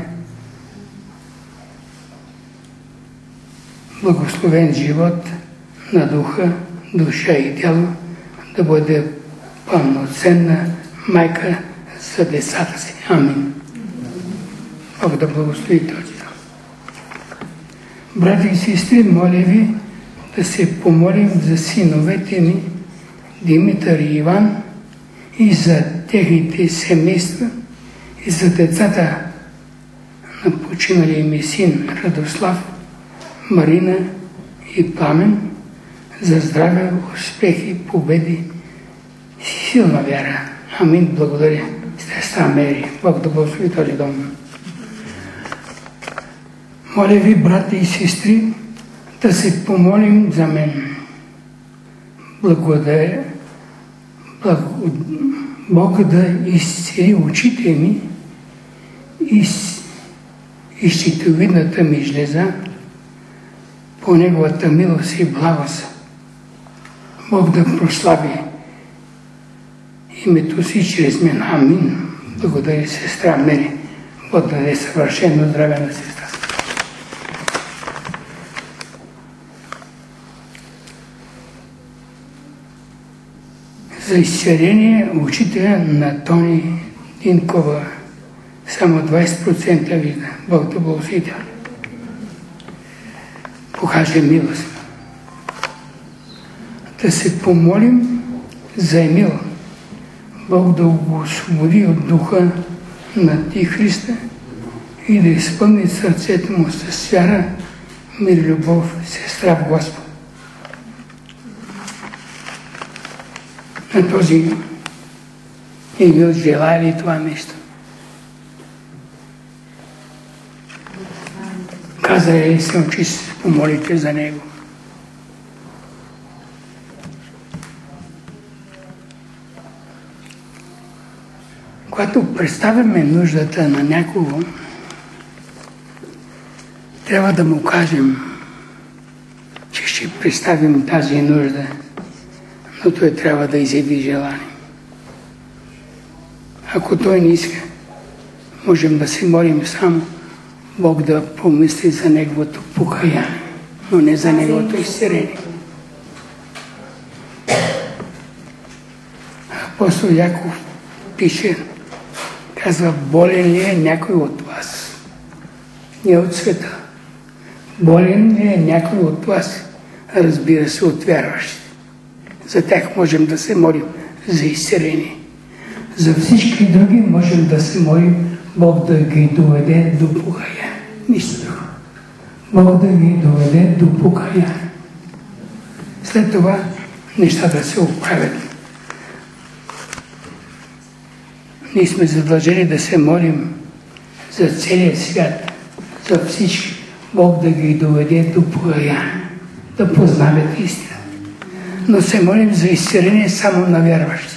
благословен живот на духа, душа и тяло, да бъде пълноценна майка за децата си. Амин. Бог да благослови този дом. Брати и сестри, моля ви да се помолим за синовете ни Димитър и Иван и за техните семейства и за децата на починалия ми син Радослав, Марина и Пламен, за здраве, успехи, победи, силна вяра. Амин. Благодаря. Сестра Мери. Бог да благослови този дом. Моля ви, брати и сестри, Да се помолим за мен. Благодаря. Благо... Бог да изцели очите ми и, и щитовидната ми жлеза по Неговата милост и благост. Бог да прослави името си чрез мен. Амин. Благодаря, сестра Мери. Бог да даде съвършено здраве на сестра. За изцеление учителя на Тони Динкова само двайсет процента вижда. Бог да благослови. Покаже милост. Да се помолим за Емил. Бог да го освободи от духа на Антихриста и да изпълни сърцето му с вяра, мир и любов, сестра в Господ. На този Емил желая ли това нещо? Каза ли съм, че се помолите за него? Когато представяме нуждата на някого, трябва да му кажем, че ще представим тази нужда, но той трябва да изяви желание. Ако той не иска, можем да се молим само Бог да помисли за неговото покаяние, но не за неговото изцеление. Апостол Яков пише, казва, болен ли е някой от вас? Не от света. Болен ли е някой от вас? Разбира се, от вярващите. За тях можем да се молим за изцеление. За всички други можем да се молим Бог да ги доведе до покаяние. Нищо друго. Бог да ги доведе до покаяние. След това нещата се оправят. Ние сме задължени да се молим за целия свят, за всички. Бог да ги доведе до покаяние, да познават истина. Но се молим за изцеление само на вярващи.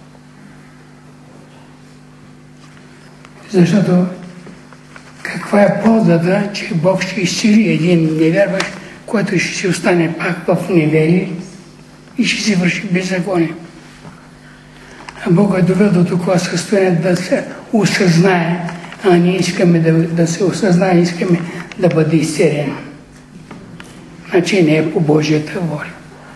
Защото каква е ползата, че Бог ще изцели един невярващ, който ще си остане пак в неверие и ще си върши беззаконие. А Бог е довел до такова състояние да се осъзнае, а ние искаме да, да се осъзнае, искаме да бъде изцелен. Значи не е по Божията воля.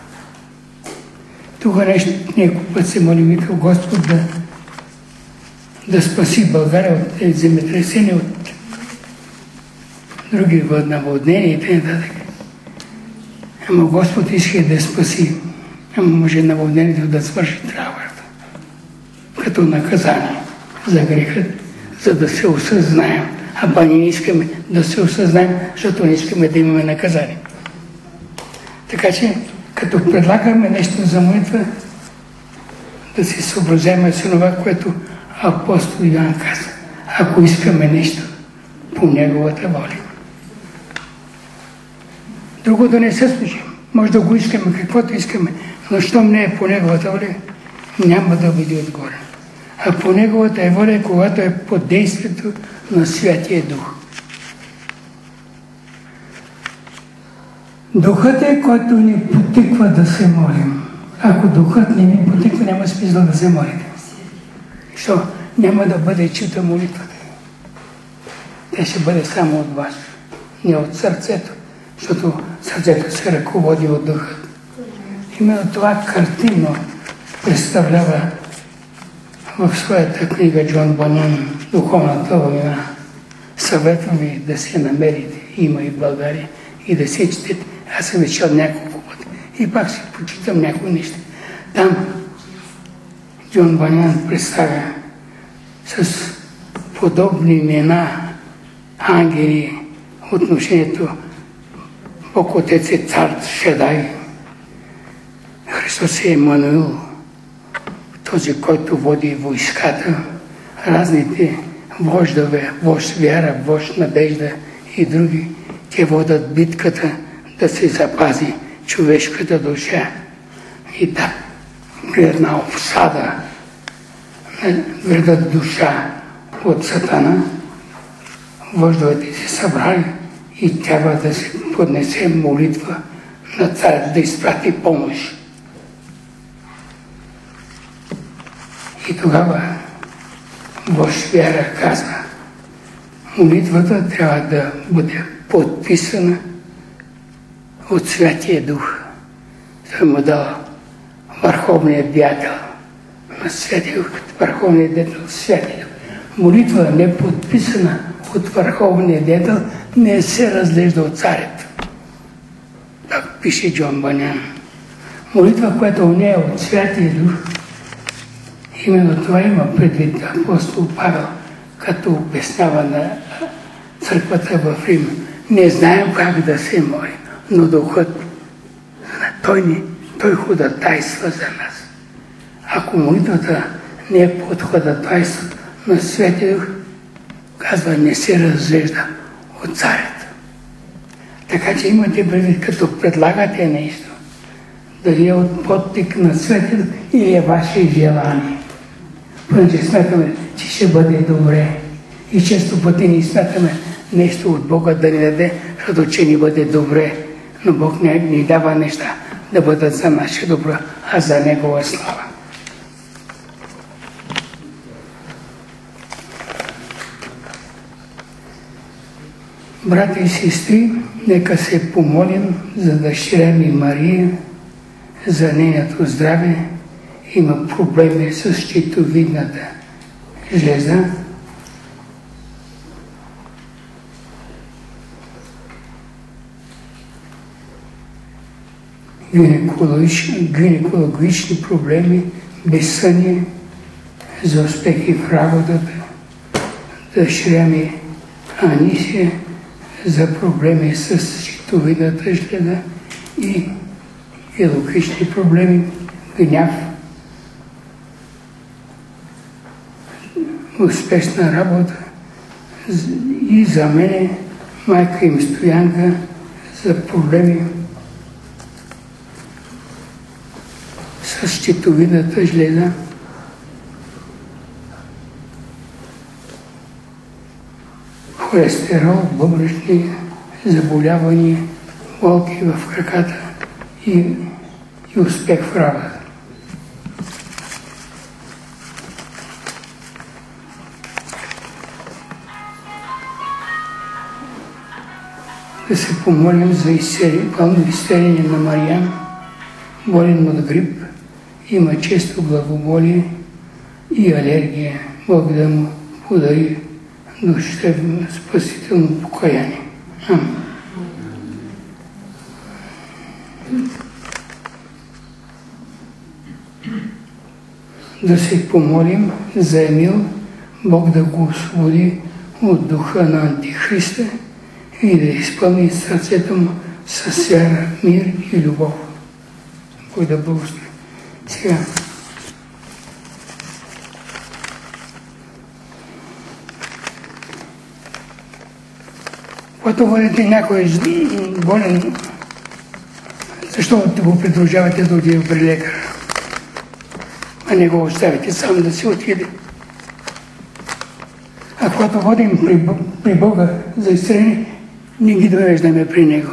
Тук нещо някой път се молим, вика Господ да, да спаси България от земетресения, от други наводнения и т.н. Ама Господ иска да спаси. Ама може наводнението да свърши работа. Като наказание за грехът, за да се осъзнаем. А па ние искаме да се осъзнаем, защото не искаме да имаме наказание. Така че, като предлагаме нещо за молитва, да се съобразяваме с това, което апостол Йоан каза. Ако искаме нещо по неговата воля. Друго да не се случи. Може да го искаме каквото искаме, но щом не е по неговата воля, няма да бъде отгоре. А по неговата е воля, когато е под действието на Святия Дух. Духът е, който ни потиква да се молим. Ако Духът не ни потиква, няма смисъл да се молите. Що? Няма да бъде чута молитвата. Тя ще бъде само от вас, не от сърцето, защото сърцето се ръководи от Духът. Именно това картинно представлява в своята книга Джон Банян "Духовната война". Съветвам ви да се намерите, има и в България, и да се четете. Аз съм чел няколко пъти и пак си почитам някои неща. Там Джон Банян представя с подобни имена ангели отношението Бог Отец е цар Шедай, Христос е Емануил, този, който води войската, разните вождове, вожд вяра, вожд надежда и други, те водят битката да се запази човешката душа. И так, при една обсада на вреда душа от Сатана, вождовете се събрали и трябва да се поднесе молитва на царя да изпрати помощ. И тогава Божия казва, молитвата трябва да бъде подписана от Святия Дух. Той му дал върховният дятел на Святия Дух, върховният дятел Святия Дух. Молитва не подписана от върховния дятел не се разглежда от царят. Так пише Джон Банян. Молитва, която не е от Святия Дух, именно това има предвид апостол Павел, като обяснява на църквата в Рим. Не знаем как да се моли, но Духът, той, ни, той ходатайства за нас. Ако молитвата не е под ходатайство на Святия Дух, казва, не се разглежда от царят. Така че имате предвид, като предлагате нещо, дали е от подтик на Святия Дух или е ваше желание. Понеже смятаме, че ще бъде добре. И често пъти ни смятаме нещо от Бога да ни даде, защото че ни бъде добре. Но Бог не ни дава неща да бъдат за наше добро, а за Негова слава. Брати и сестри, нека се помолим за дъщеря ми Мария, за нейното здраве. Има проблеми с щитовидната жлеза. Гинекологични, гинекологични проблеми, безсъние, за успехи в работата. Дъщеря ми Анисия за проблеми с щитовидната жлеза и гинекологични проблеми, гняв. Успешна работа и за мене, майка им Стоянка, за проблеми с щитовидната жлеза. Холестерол, бъбречни заболявания, болки в краката и, и успех в работа. Да се помолим за пълно изцеление на Мариан, болен от грип, има често главоболие и алергия. Бог да му подари душевно спасително покаяние. Амин. Да се помолим за Емил, Бог да го освободи от духа на Антихриста и да изпълни сърцето му с вяра, мир и любов. Кой да благослови. Сега. Когато водите някой болен, защо го придружавате да отиде при лекар? А не го оставите сам да си отиде. А когато водим при, при Бога за изцеление, не ги довеждаме при Него.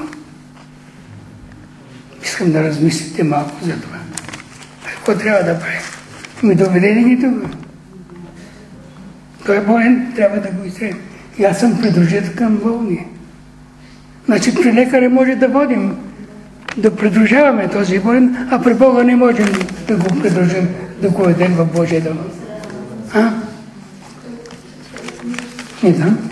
Искам да размислите малко за това. Какво трябва да прави? Ми доведе ли ги тук? Той е болен, трябва да го изцелим. И аз съм придружител към болни. Значи при лекаря може да водим, да придружаваме този болен, а при Бога не можем да го придружим, да го ведем в Божия дом. А? Не знам.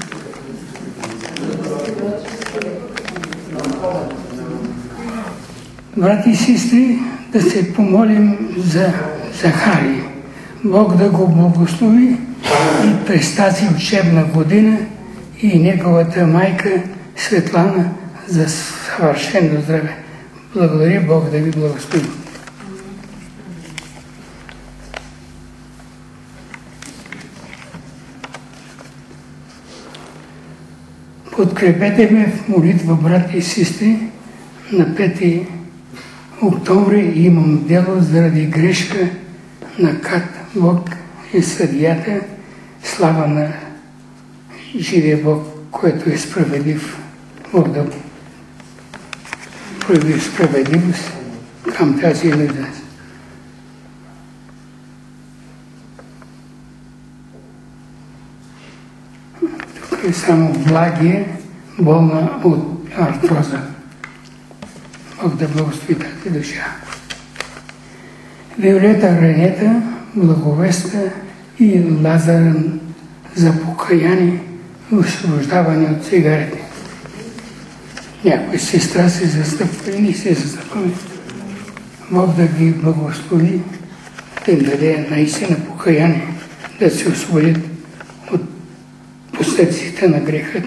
Брати и сестри, да се помолим за Захарий. Бог да го благослови и през тази учебна година и неговата майка Светлана за съвършено здраве. Благодаря, Бог да ви благослови. Подкрепете ме в молитва, брати и сестри, на пети октомври имам дело заради грешка на Кат. Бог е съдията. Слава на живия Бог, който е справедлив. Бог да прояви справедливост към тази леда. Тук е само Благия, болна от артроза. Бог да благослови тази душа. Виолета Ренета благовеста и Лазар за покаяние и освобождаване от цигарите. Някоя сестра се застъпва и не се застъпва. Бог да ги благослови, да им даде наистина покаяние, да се освободят от последствията на грехът.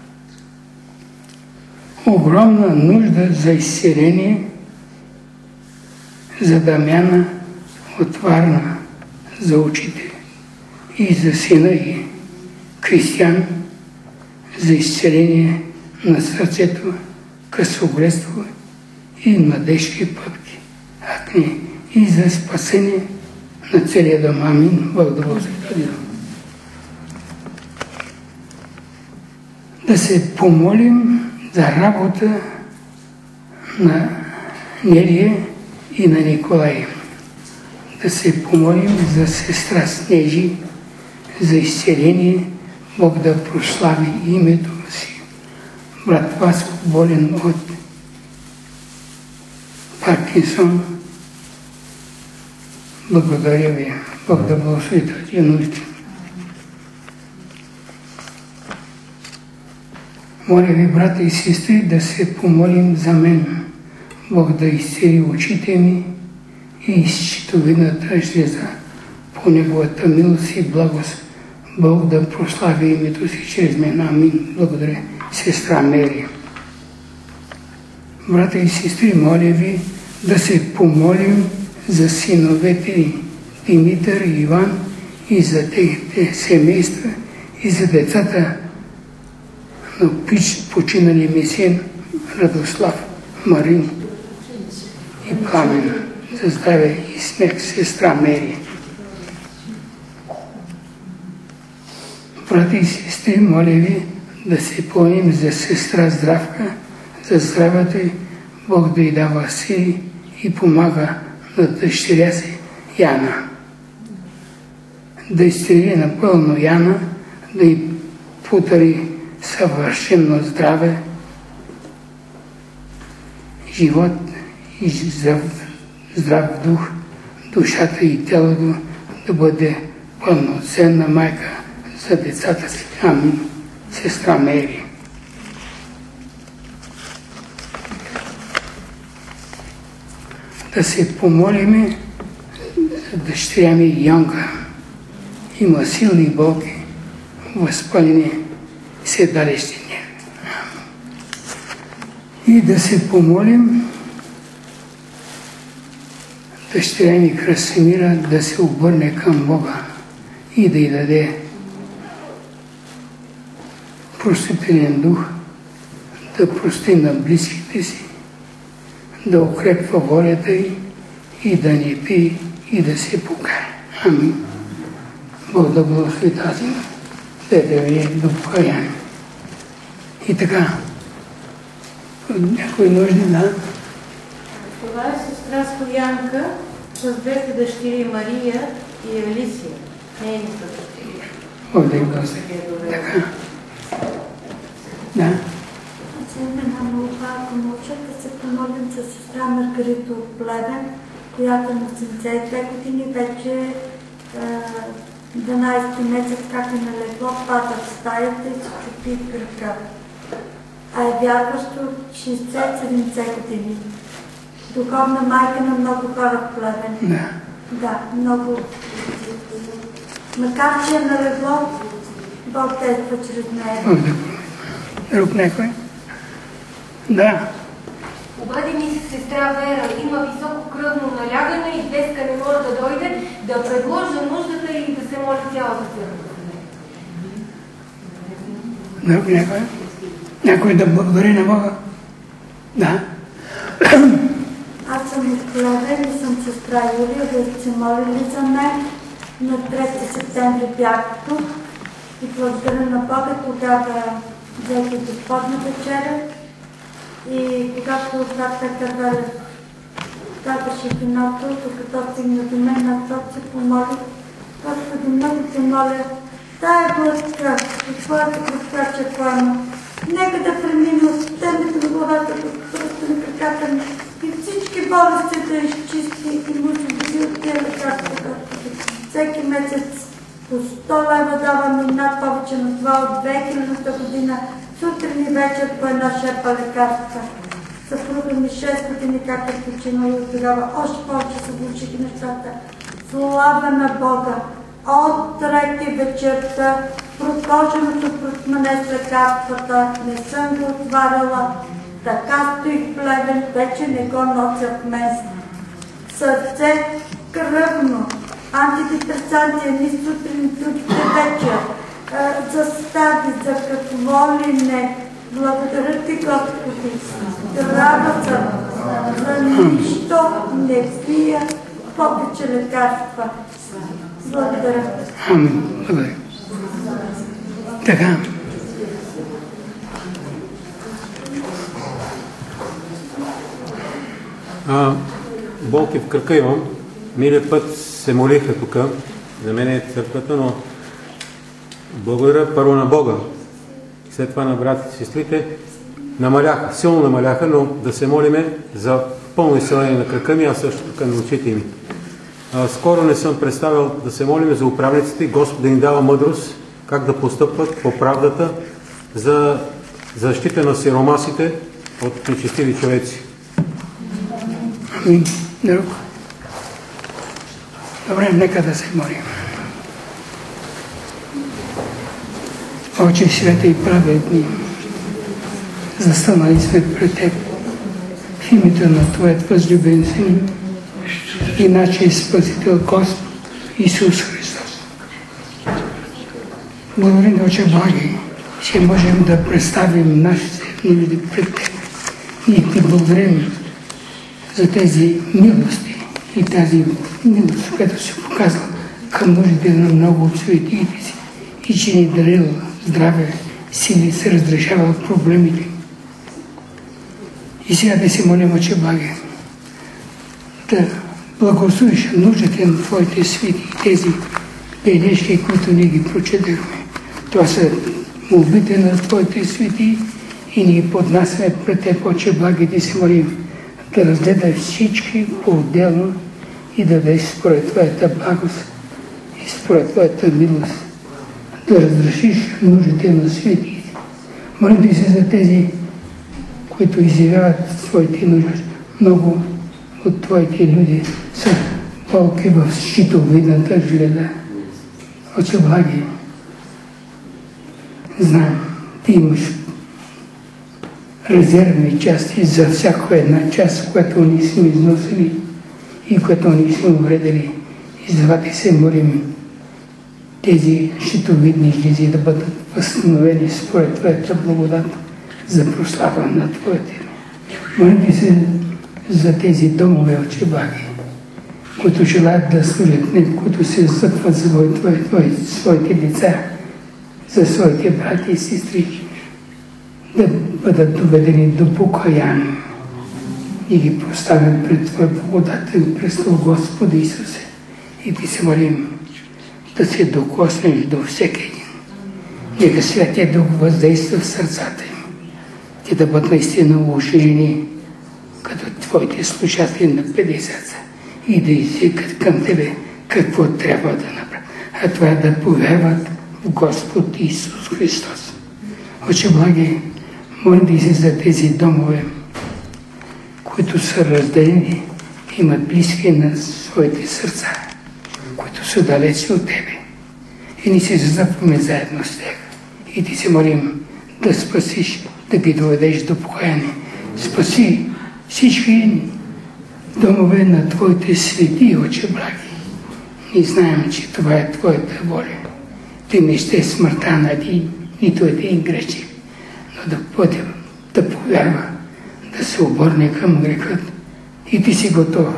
Огромна нужда за изцеление за Дамяна от Варна, за очите и за сина и Кристиян, за изцеление на сърцето, късогледство и младежки пъпки, акне и за спасение на целия дом. Амин. Благодаря за това. Да се помолим за работа на Нелия и на Николай. Да се помолим за сестра Снежи, за изцеление, Бог да прослави името си. Брат Васко болен от Паркинсон. Благодаря ви. Бог да благослови тази нужда. Моля ви, брата и сестри, да се помолим за мен. Бог да изцели очите ми и щитовидната жлеза. По неговата милост и благост Бог да прослави името си чрез мен. Амин. Благодаря, сестра Мери. Брата и сестри, моля ви да се помолим за синовете Димитър и Иван и за техните семейства и за децата на починали ми син Радослав, Марин и Пламен. За здраве и смех, сестра Мери. Брати и сестри, моля ви да се помним за сестра Здравка, за здравето й, Бог да й дава сили и помага на дъщеря си Яна. Да изцели напълно Яна, да й подари съвършено здраве, живот и здрав, здрав дух, душата и телото да бъде пълноценна майка за децата си. Амин. Сестра Мери. Да се помолиме за дъщеря ми Йонга. Има силни болки, възпалени седалищни нерви. И да се помолим дъщеря ми Красимира да се обърне към Бога и да й даде простителен дух, да прости на близките си, да укрепва волята й и да не пие и да се покая. Амин. Бог да благослови тази, да ви до покаяние. И така, някои нужди, да? Това е сестра Стоянка с двете дъщери Мария и Елисия. Нейни са дъщери. Бог да ги благослови. Така. Да. Една молба, ако може да се помолим за сестра Маргарита от Плевен, която е на седемдесет и две години вече дванадесети месец, как е налегло, пада в стаята и се чупи кръка. А е вярващо от шейсет-седемдесет години. Духовна майка на много хора в Плевен. Да. Да, много. Макар че е налегло, Бог действа чрез нея. Бог да помогне. Друг някой? Да. Обадени се сестра Вера, има високо кръвно налягане и днеска не може да дойде, да предложа нуждата и да се моли цялата църква. Друг някой? Някой да благодари на Бога? Да. сестра Юлия, вие сте се молили за мен. На трети септември бях тук и благодаря на Бога, тогава взех Господна вечеря и когато татата даваше виното, докато стигна до мен, на това се помолих. Господи, много те моля, тая глътка и твоята глътка, че поема. Нека да премина от темето на главата до пръста на краката ми и всички болести да изчисти и може да ги отдели лекарствата. Всеки месец по сто лева давам и над повече на това от две хилядната година, сутрин и вечер по една шепа лекарства. Съпруга ми шест години как е починала и тогава още повече се влучихи нещата. Слава на Бога! От трети вечерта прокоженото пред мене с лекарствата, не съм го отваряла, така стои в Плевен, вече не го нося в мен. Сърце кръвно, антидепресанти, ни сутрин, другите вечер, за стави, за какво ли не. Благодаря ти, Господи, здрава съм, за нищо не пия повече лекарства. Благодаря. Амин. Благодаря. Така. А, болки в кръка имам. Миналия път се молиха тук, за мен е църквата, но благодаря първо на Бога. След това на братите и сестрите намаляха, силно намаляха, но да се молиме за пълно изцеление на кръка ми, а също така на очите ми. А, скоро не съм представил да се молиме за управниците и Господ да ни дава мъдрост как да постъпват по правдата за защита на сиромасите от нечестиви човеци. Амин. Добре, нека да се молим. Отче света и праведни, застанали сме пред Теб в името на Твоят възлюбен Син и нашия Спасител Господ Исус Христос. Благодарим, Отче Благи, че можем да представим нашите нужди пред Теб. Ние Ти благодарим за тези милости и тази милост, която се показва към нуждите на много от светиите си и че ни дарил здраве, сили, се разрешава проблемите. И сега да се молим, Отче Благи, да благословиш нуждите на Твоите свети и тези бележки, които ние ги прочетахме. Това са молбите на Твоите свети и ние ги поднасяме пред Теб, Отче Благи, да се молим да разгледа всички по-отделно и да даде според Твоята благост и според Твоята милост да разрешиш нуждите на светите. Молим Ти се за тези, които изявяват своите нужди. Много от Твоите люди са болки в щитовидната жлеза. Отче Благи, знаем, Ти имаш резервни части за всяка една част, която ние сме износили и която ние сме увредили. И затова Ти се молим тези щитовидни жлези да бъдат възстановени според Твоята благодат за прослава на Твоята име. Молим Ти се за тези домове, Отче Благи, които желаят да служат не, които се зъпват за твои, твои, твои, своите деца, за своите брати и сестри, да бъдат доведени до покаяние и ги поставят пред Твой благодатен престол, Господи Исусе. И Ти се молим да се докоснеш до всеки един. Нека Святия Дух въздейства в сърцата им. Те да бъдат наистина ожени като Твоите слушатели на петдесет и да извикат към Тебе какво трябва да направят. А това е да повярват в Господ Исус Христос. Отче Благи, молим Ти се за тези домове, които са разделени, имат близки на своите сърца, които са далече от Тебе. И ни се застъпваме заедно с тях. И Ти се молим да спасиш, да ги доведеш до покаяние. Спаси всички домове на Твоите свети, Отче Благи. Ние знаем, че това е Твоята воля. Ти не ще смъртта на един, нито един грешник, но да бъде, да повярва, да се обърне към грехът. И Ти си готов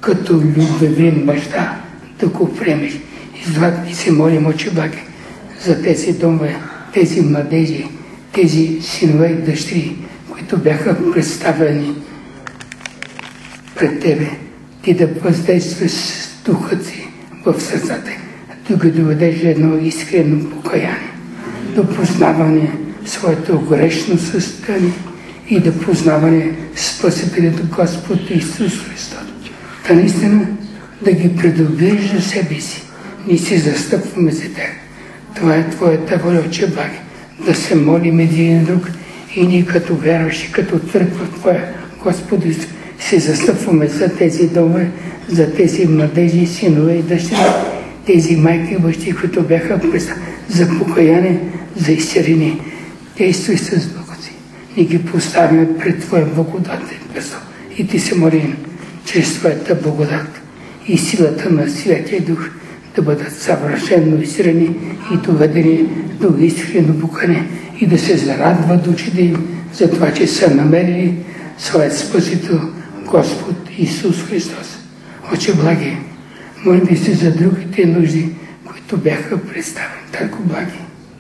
като любовен баща да го приемеш. И затова ти се молим, Отче Благи, за тези домове, тези младежи, тези синове и дъщери, които бяха представени пред Тебе. Ти да въздействаш с духът си в сърцата, да ги доведеш едно искрено покаяние, до познаване своето грешно състояние и до познаване Спасителят Господ Исус Христос. Та наистина да ги придобиеш за себе си. Ние се застъпваме за тях. Това е Твоята воля, Отче Благи, да се молим един друг и ние като вярващи, като църква Твоя, Господи, се застъпваме за тези домове, за тези младежи, синове и дъщери, тези майки и бащи, които бяха за покаяние, за изцеление. Действуй с Бога си. Ние ги поставяме пред Твоя благодатен престол. И Ти се молим, чрез Твоята благодат и силата на Святия Дух да бъдат съвършено изцелени и доведени до искрено покаяние и да се зарадват очите им за това, че са намерили своят Спасител Господ Исус Христос. Отче Благи, молим Ви се за другите нужди, които бяха представени. Татко Благи,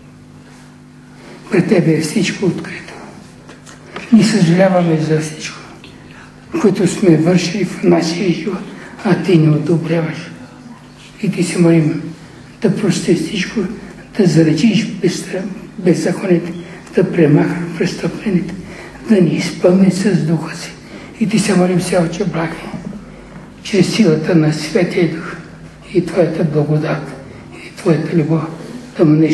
пред Тебе е всичко открито. Ние съжаляваме за всичко, което сме вършили в нашия живот, а Ти не одобряваш. И Ти се молим да прости всичко, да заречиш беззаконите, да премахаш престъплените, да ни изпълни с духа си. И Ти се молим се, Отче Благи, чрез силата на Святия Дух и Твоята благодат и Твоята любов да мнеш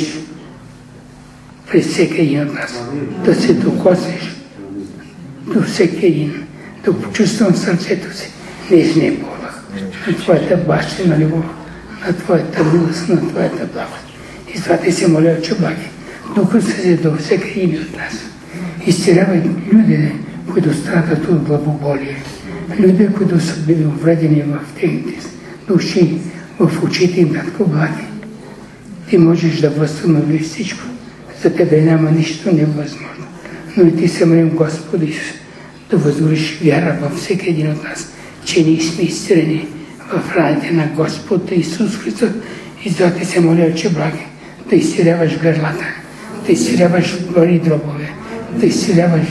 през всеки един от нас, да се докоснеш до всеки един, да почувствам в сърцето си нежния полъх на Твоята бащина любов, на Твоята милост, на Твоята благост. И това Ти се моля, Отче Благи, докосни се до всеки един от нас. Изцелявай люди, които страдат от главоболие, люди, които са били увредени в техните души, в очите им, Татко Благи. Ти можеш да възстановиш всичко. За Тебе няма нищо невъзможно. Но и Ти се молим, Господи, да възвиш вяра във всеки един от нас, че ние сме изцелени в раните на Господ Исус Христос. И за Ти се моля, Отче Благи, да изцеляваш гърлата, да изцеляваш гори дробове, да изцеляваш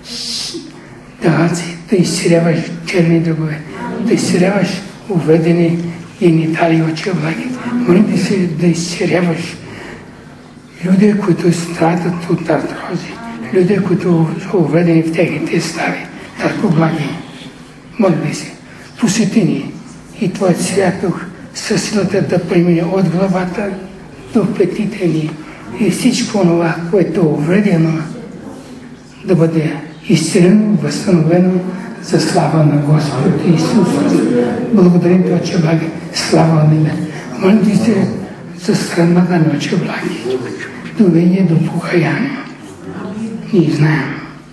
дъгъци, да изцеляваш черни дробове, да изцеляваш увредени гениталии, Отче Благи. Молим Ти се да изцеляваш люди, които страдат от артрози, люди, които са увредени в техните стави. Татко Благи, молим се, посети ни и Твоят Свят Дух със силата да премине от главата до петите ни и всичко това, което е увредено, да бъде изцелено, възстановено за слава на Господ Исус. Благодарим Ти, Отче Благи, слава на име. Молим Ти се за страната на Отче Благи, доведе до покаяние. Ние знаем,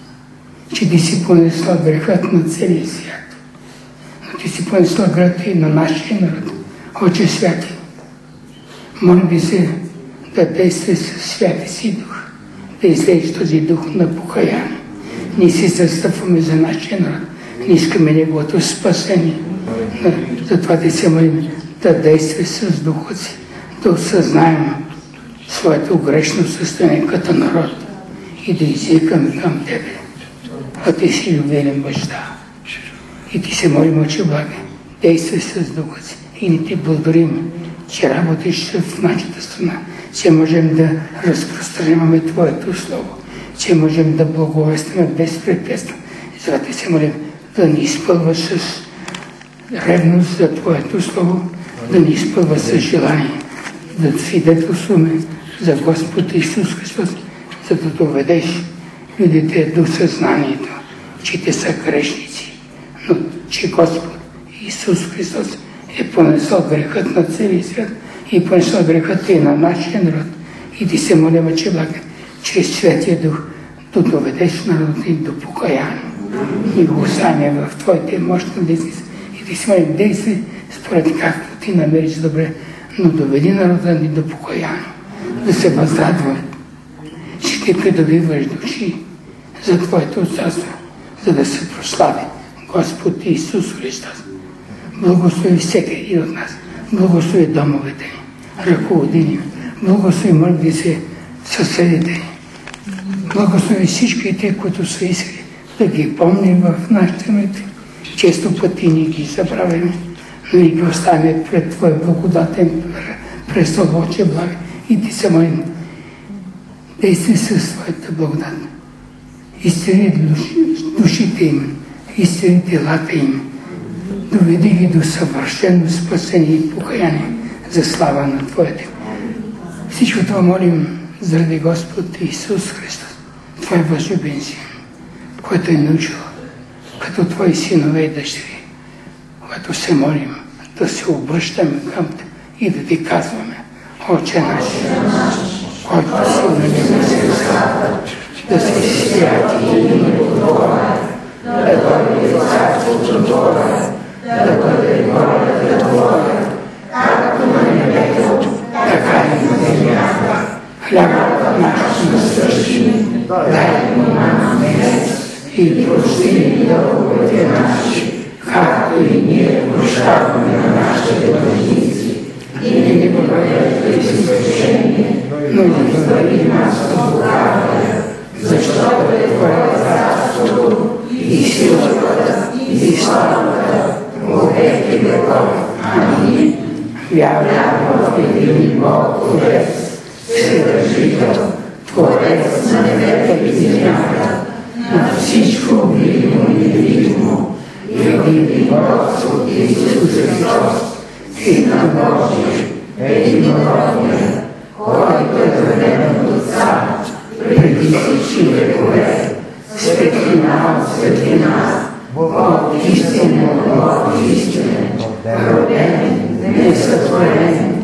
че Ти си понесла грехът на целия свят. Но Ти си понесла грехът и на нашия народ. Отче Святи, молим Ви се да действаш със Святи си Дух, да излезеш този дух на покаяние. Ние се застъпваме за нашия народ. Ние искаме Неговото спасение. Затова Ти се молим да действаш с духа си, да осъзнаем своето грешно състояние като народ и да извикаме към Тебе. А Ти си любелен баща. И Ти се молим, Отче Благи, действай с духа си. И ни Ти благодарим, че работиш в нашата страна, че можем да разпространяваме Твоето Слово, че можем да благовестваме безпрепятствено. Затова Ти се молим да ни изпълва с ревност за Твоето Слово, да ни изпълва с желание да свидетелстваме за Господ Исус Христос, за да доведеш людите до съзнанието, че те са грешници, но че Господ Исус Христос е понесъл грехът на целия свят и понесъл грехът и на нашия народ. И Ти се молим, Отче Благи, чрез Святия Дух да доведеш народа им до покаяние и го осаня в Твоите мощни десница. И Ти се молим, действай според както Ти намериш добре, но доведи народа ни до покаяние, да се възрадва, че Ти придобиваш души за Твоето царство, за да се прослави Господ Исус Христос. Благослови всеки един от нас. Благослови домовете ни, ръководи ни. Благослови мъртви се съседите ни. Благослови всички те, които са искали да ги помним в нашите молитви. Често пъти ни ги забравяме, но и ги оставяме пред Твой благодатен престол, Отче благи. И Ти се молим, действай със Своята благодат. Изцели душите им, изцели телата им. Доведи ги до съвършено спасение и покаяние за слава на Твоето. Всичко това молим заради Господ Исус Христос, Твой възлюбен син, който е научил като Твои синове и дъщери, когато се молим, да се обръщаме към Те и да Ти казваме: Отче наш, който си на небесата, да се святи името Твое, да бъде царството Твое, да бъде волята Твоя, както на небето, така и на земята. Хлябът наш насъщни, дай ни нам днес и прости ни дълговете наши, както и ние прощаваме на нашите длъжници. И не ни въведи в изкушение, но избави нас от лукавия, защото е Твое царството и силата и славата во веки веков. Амин. Вярвам в един Бог Отец, Вседържител, Творец на небето и земята, на всичко видимо и невидимо, и един Господ Исус Христос, Сина Божий, единородния, който е роден от Отца преди всички векове, светлина от светлина, Бог истинен от Бог истинен, роден, несътворен,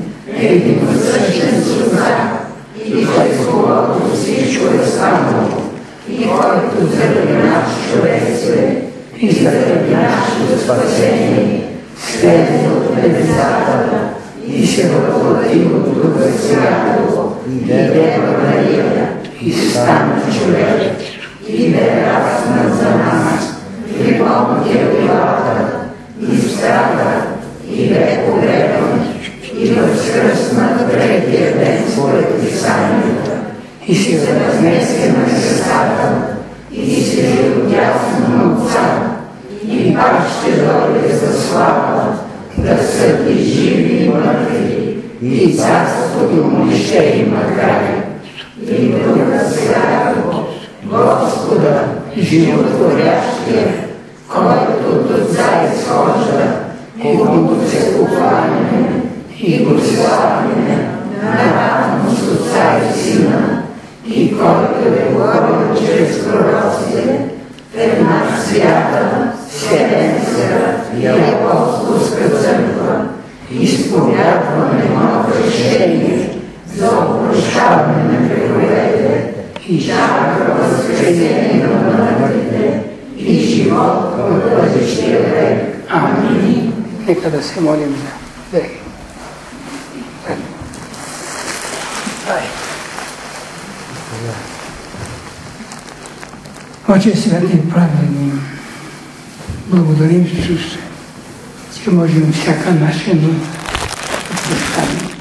единосъщен с Отца, и който когото всичко е станало, и който заради наш човек свет и заради нашето спасение слезе от небесата и се въплати от Духа Святого и Дева Мария и стана човек и бе разнат за нас при Понтия Пилата и страда и бе погребан и възкръсна третия ден според Писанията и се възнесе на небесата и се отдясно на Отца и пак ще дойде за слава да съди живи и мъртви и царството му не ще има край. И Духа Святого, Господа, животворящия, който от Отца изхожда, и му се покланяме и го славяме наравно с Отца и Сина, и който е говорил чрез пророците в една свята, вселенска и апостолска църква, изповядваме ново решение за опрощаване на греховете и чака възкресение на мъртвите и живот в бъдещия век. Амин. Нека да се молим за дрехи. Отче святи и праведни, благодарим Исус, че можем всяка наша нужда да стане.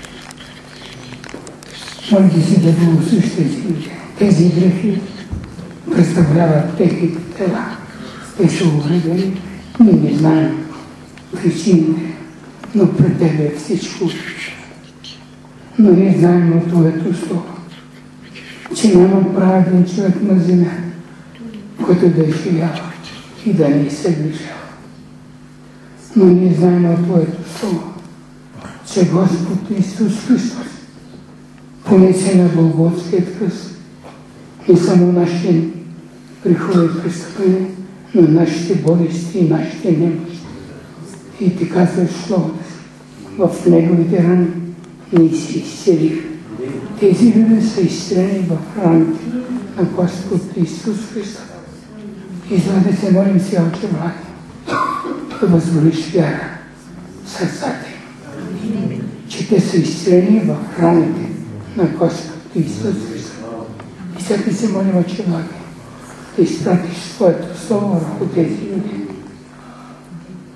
Молите си да го осъществите. Тези грехи представляват техните тела. Те са увредени. Ние не знаем причините, но пред Тебе е всичко. Но ние знаем от Твоето Слово, че няма праведен човек на земя, който да изживява и да не се грешава. Но ние знаем от Твоето Слово, че Господ Исус Христос понесе на Голготският кръст не само нашите грехове и престъпления, но нашите болести и нашите немощи. И Ти казваш Словото си, в Неговите рани ние се изцелиха. Тези люди са изцелени в раните на Господ Исус Христос. И за да се молим си, Отче благи, да възволиш вяра в сърцата им, че те са изцелени в раните на Господ Исус Христос. И сега се молим, Отче благи, да изпратиш Своето Слово върху тези люди.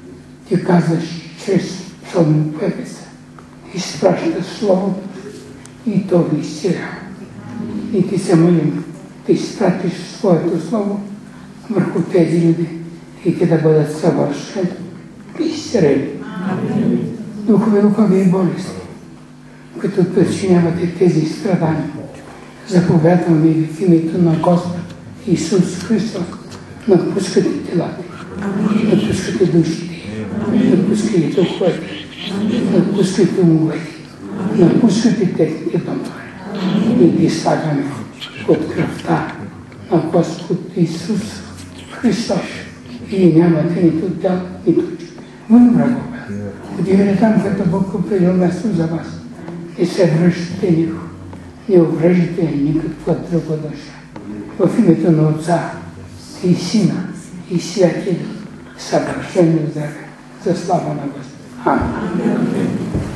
ти казваш чрез псалмопевеца, изпраща Словото и то ги изцелява. И ти се молим да изпратиш своето Слово върху тези люди и те да бъдат съвършени и изцелени. Духове, лукави и болести, които причинявате тези страдания, заповядвам ви в името на Господ Исус Христос, напускате телата, напускате душите, напускате духовете, напускате умовете, напускате техните домове и ги слагаме от кръвта на Господ Исус Христос и нямате нито дял, нито чуд. Вън врагове, отивате там, като Бог определил място за вас. Не се връщате никого, не увреждате никаква друга душа. В името на Отца и Сина и Святия Дух, съвършено здраве, за слава на Господа. Амин.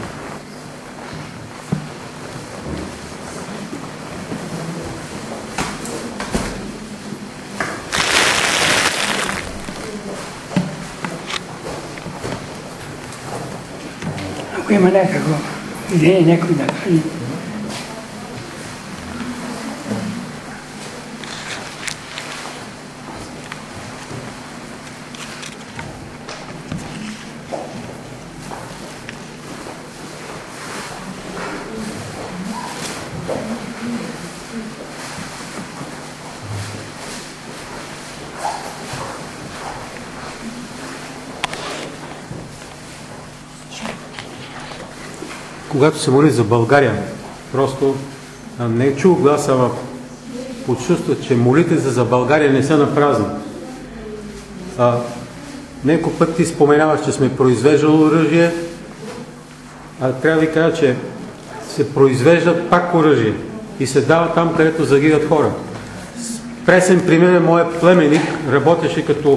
Ако има някакво идея, някой да каже. Когато се моли за България, просто не чул гласа в почувства, че молите за България не са на празно. Неколко път ти споменаваш, че сме произвеждали оръжие, а трябва да ви кажа, че се произвеждат пак оръжие и се дава там, където загиват хора. Пресен пример е моят племенник, работеше като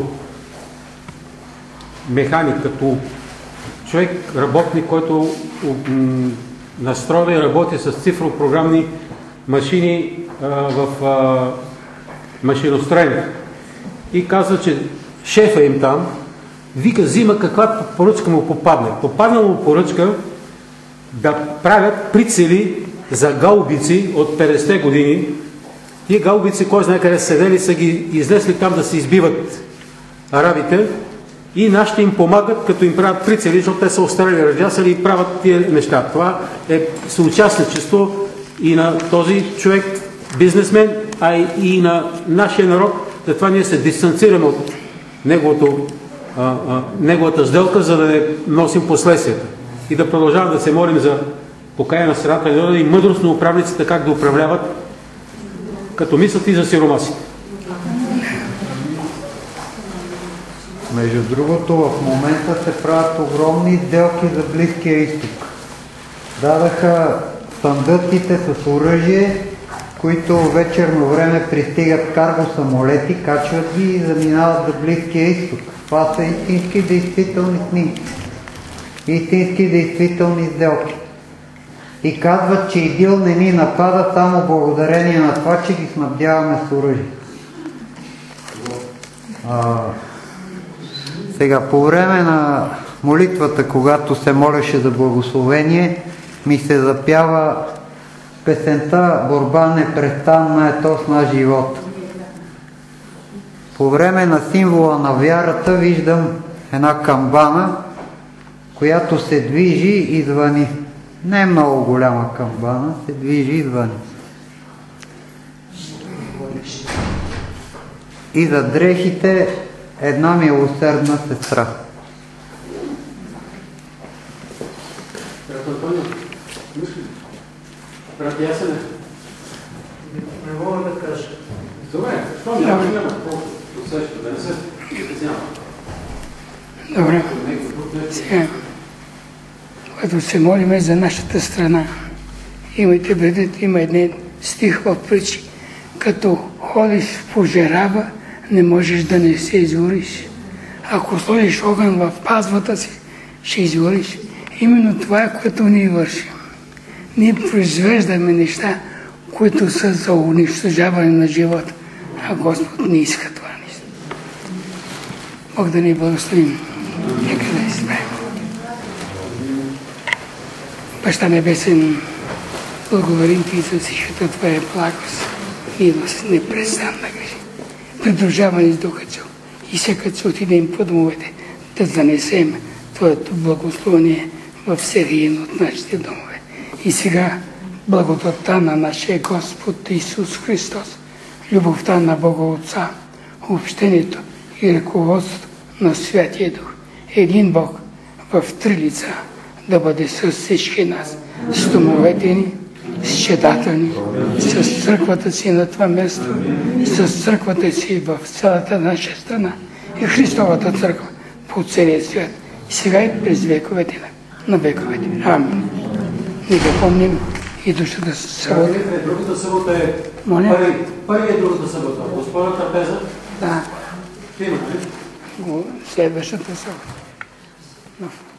механик, като човек, работник, който настройва и работи с цифропрограмни машини а, в а, машиностроение. И казва, че шефа им там вика, взима каква поръчка му попадне. Попадна му поръчка да правят прицели за гаубици от петдесетте години. Тия гаубици, кой знае къде седели, са ги излезли там да се избиват арабите. И нашите им помагат, като им правят прицели, защото те са остарели, раздясали и правят тия неща. Това е съучастничество и на този човек, бизнесмен, а и на нашия народ. Затова ние се дистанцираме от неговото, а, а, неговата сделка, за да не носим последствията. И да продължаваме да се молим за покаяние на страната и мъдрост на управниците, как да управляват, като мислят и за сиромасите. Между другото, в момента се правят огромни сделки за Близкия изток. Дадаха сандъците с оръжие, които вечерно време пристигат карго самолети, качват ги и заминават за Близкия изток. Това са истински действителни снимки. Истински действителни сделки. И казват, че ИДИЛ не ни напада само благодарение на това, че ги снабдяваме с оръжие. А... Сега, по време на молитвата, когато се молеше за благословение, ми се запява песента "Борба непрестанна е то с наш живот". По време на символа на вярата виждам една камбана, която се движи и звъни. Не е много голяма камбана, се движи и звъни. И за дрехите една милосърдна сестра. Брат Антонио, брат Ясене, не мога да кажа. Добре, що няма, няма, просто усеща, да не се притеснява. Добре, сега, когато се молиме за нашата страна, имайте предвид, има един стих в притчи, като ходиш по жераба, не можеш да не се изгориш. Ако сложиш огън в пазвата си, ще изгориш. Именно това е, което ние вършим. Ние произвеждаме неща, които са за унищожаване на живота. А Господ не иска това нещо. Бог да ни благословим. Нека да изпрем. Баща Небесен, благодарим Ти за всичката Твоя благост, милост, непрестанна грижа. Придружавани с Духа Свят и всяка се отидем по домовете, да занесем Твоето благословение във всеки един от нашите домове. И сега благодатта на нашия Господ Исус Христос, любовта на Бога Отца, общението и ръководството на Святия Дух, един Бог в три лица, да бъде с всички нас, с домовете ни, с чедата ни, с църквата си на това место, с църквата си в цялата наша страна и Христовата църква по целия свят. И сега и през вековете на вековете. Амин. Нека помним и душата събота. Другата събота е... Моля? Първи е другата събота. Господна трапеза? Да. Имате ли? Следващата събота.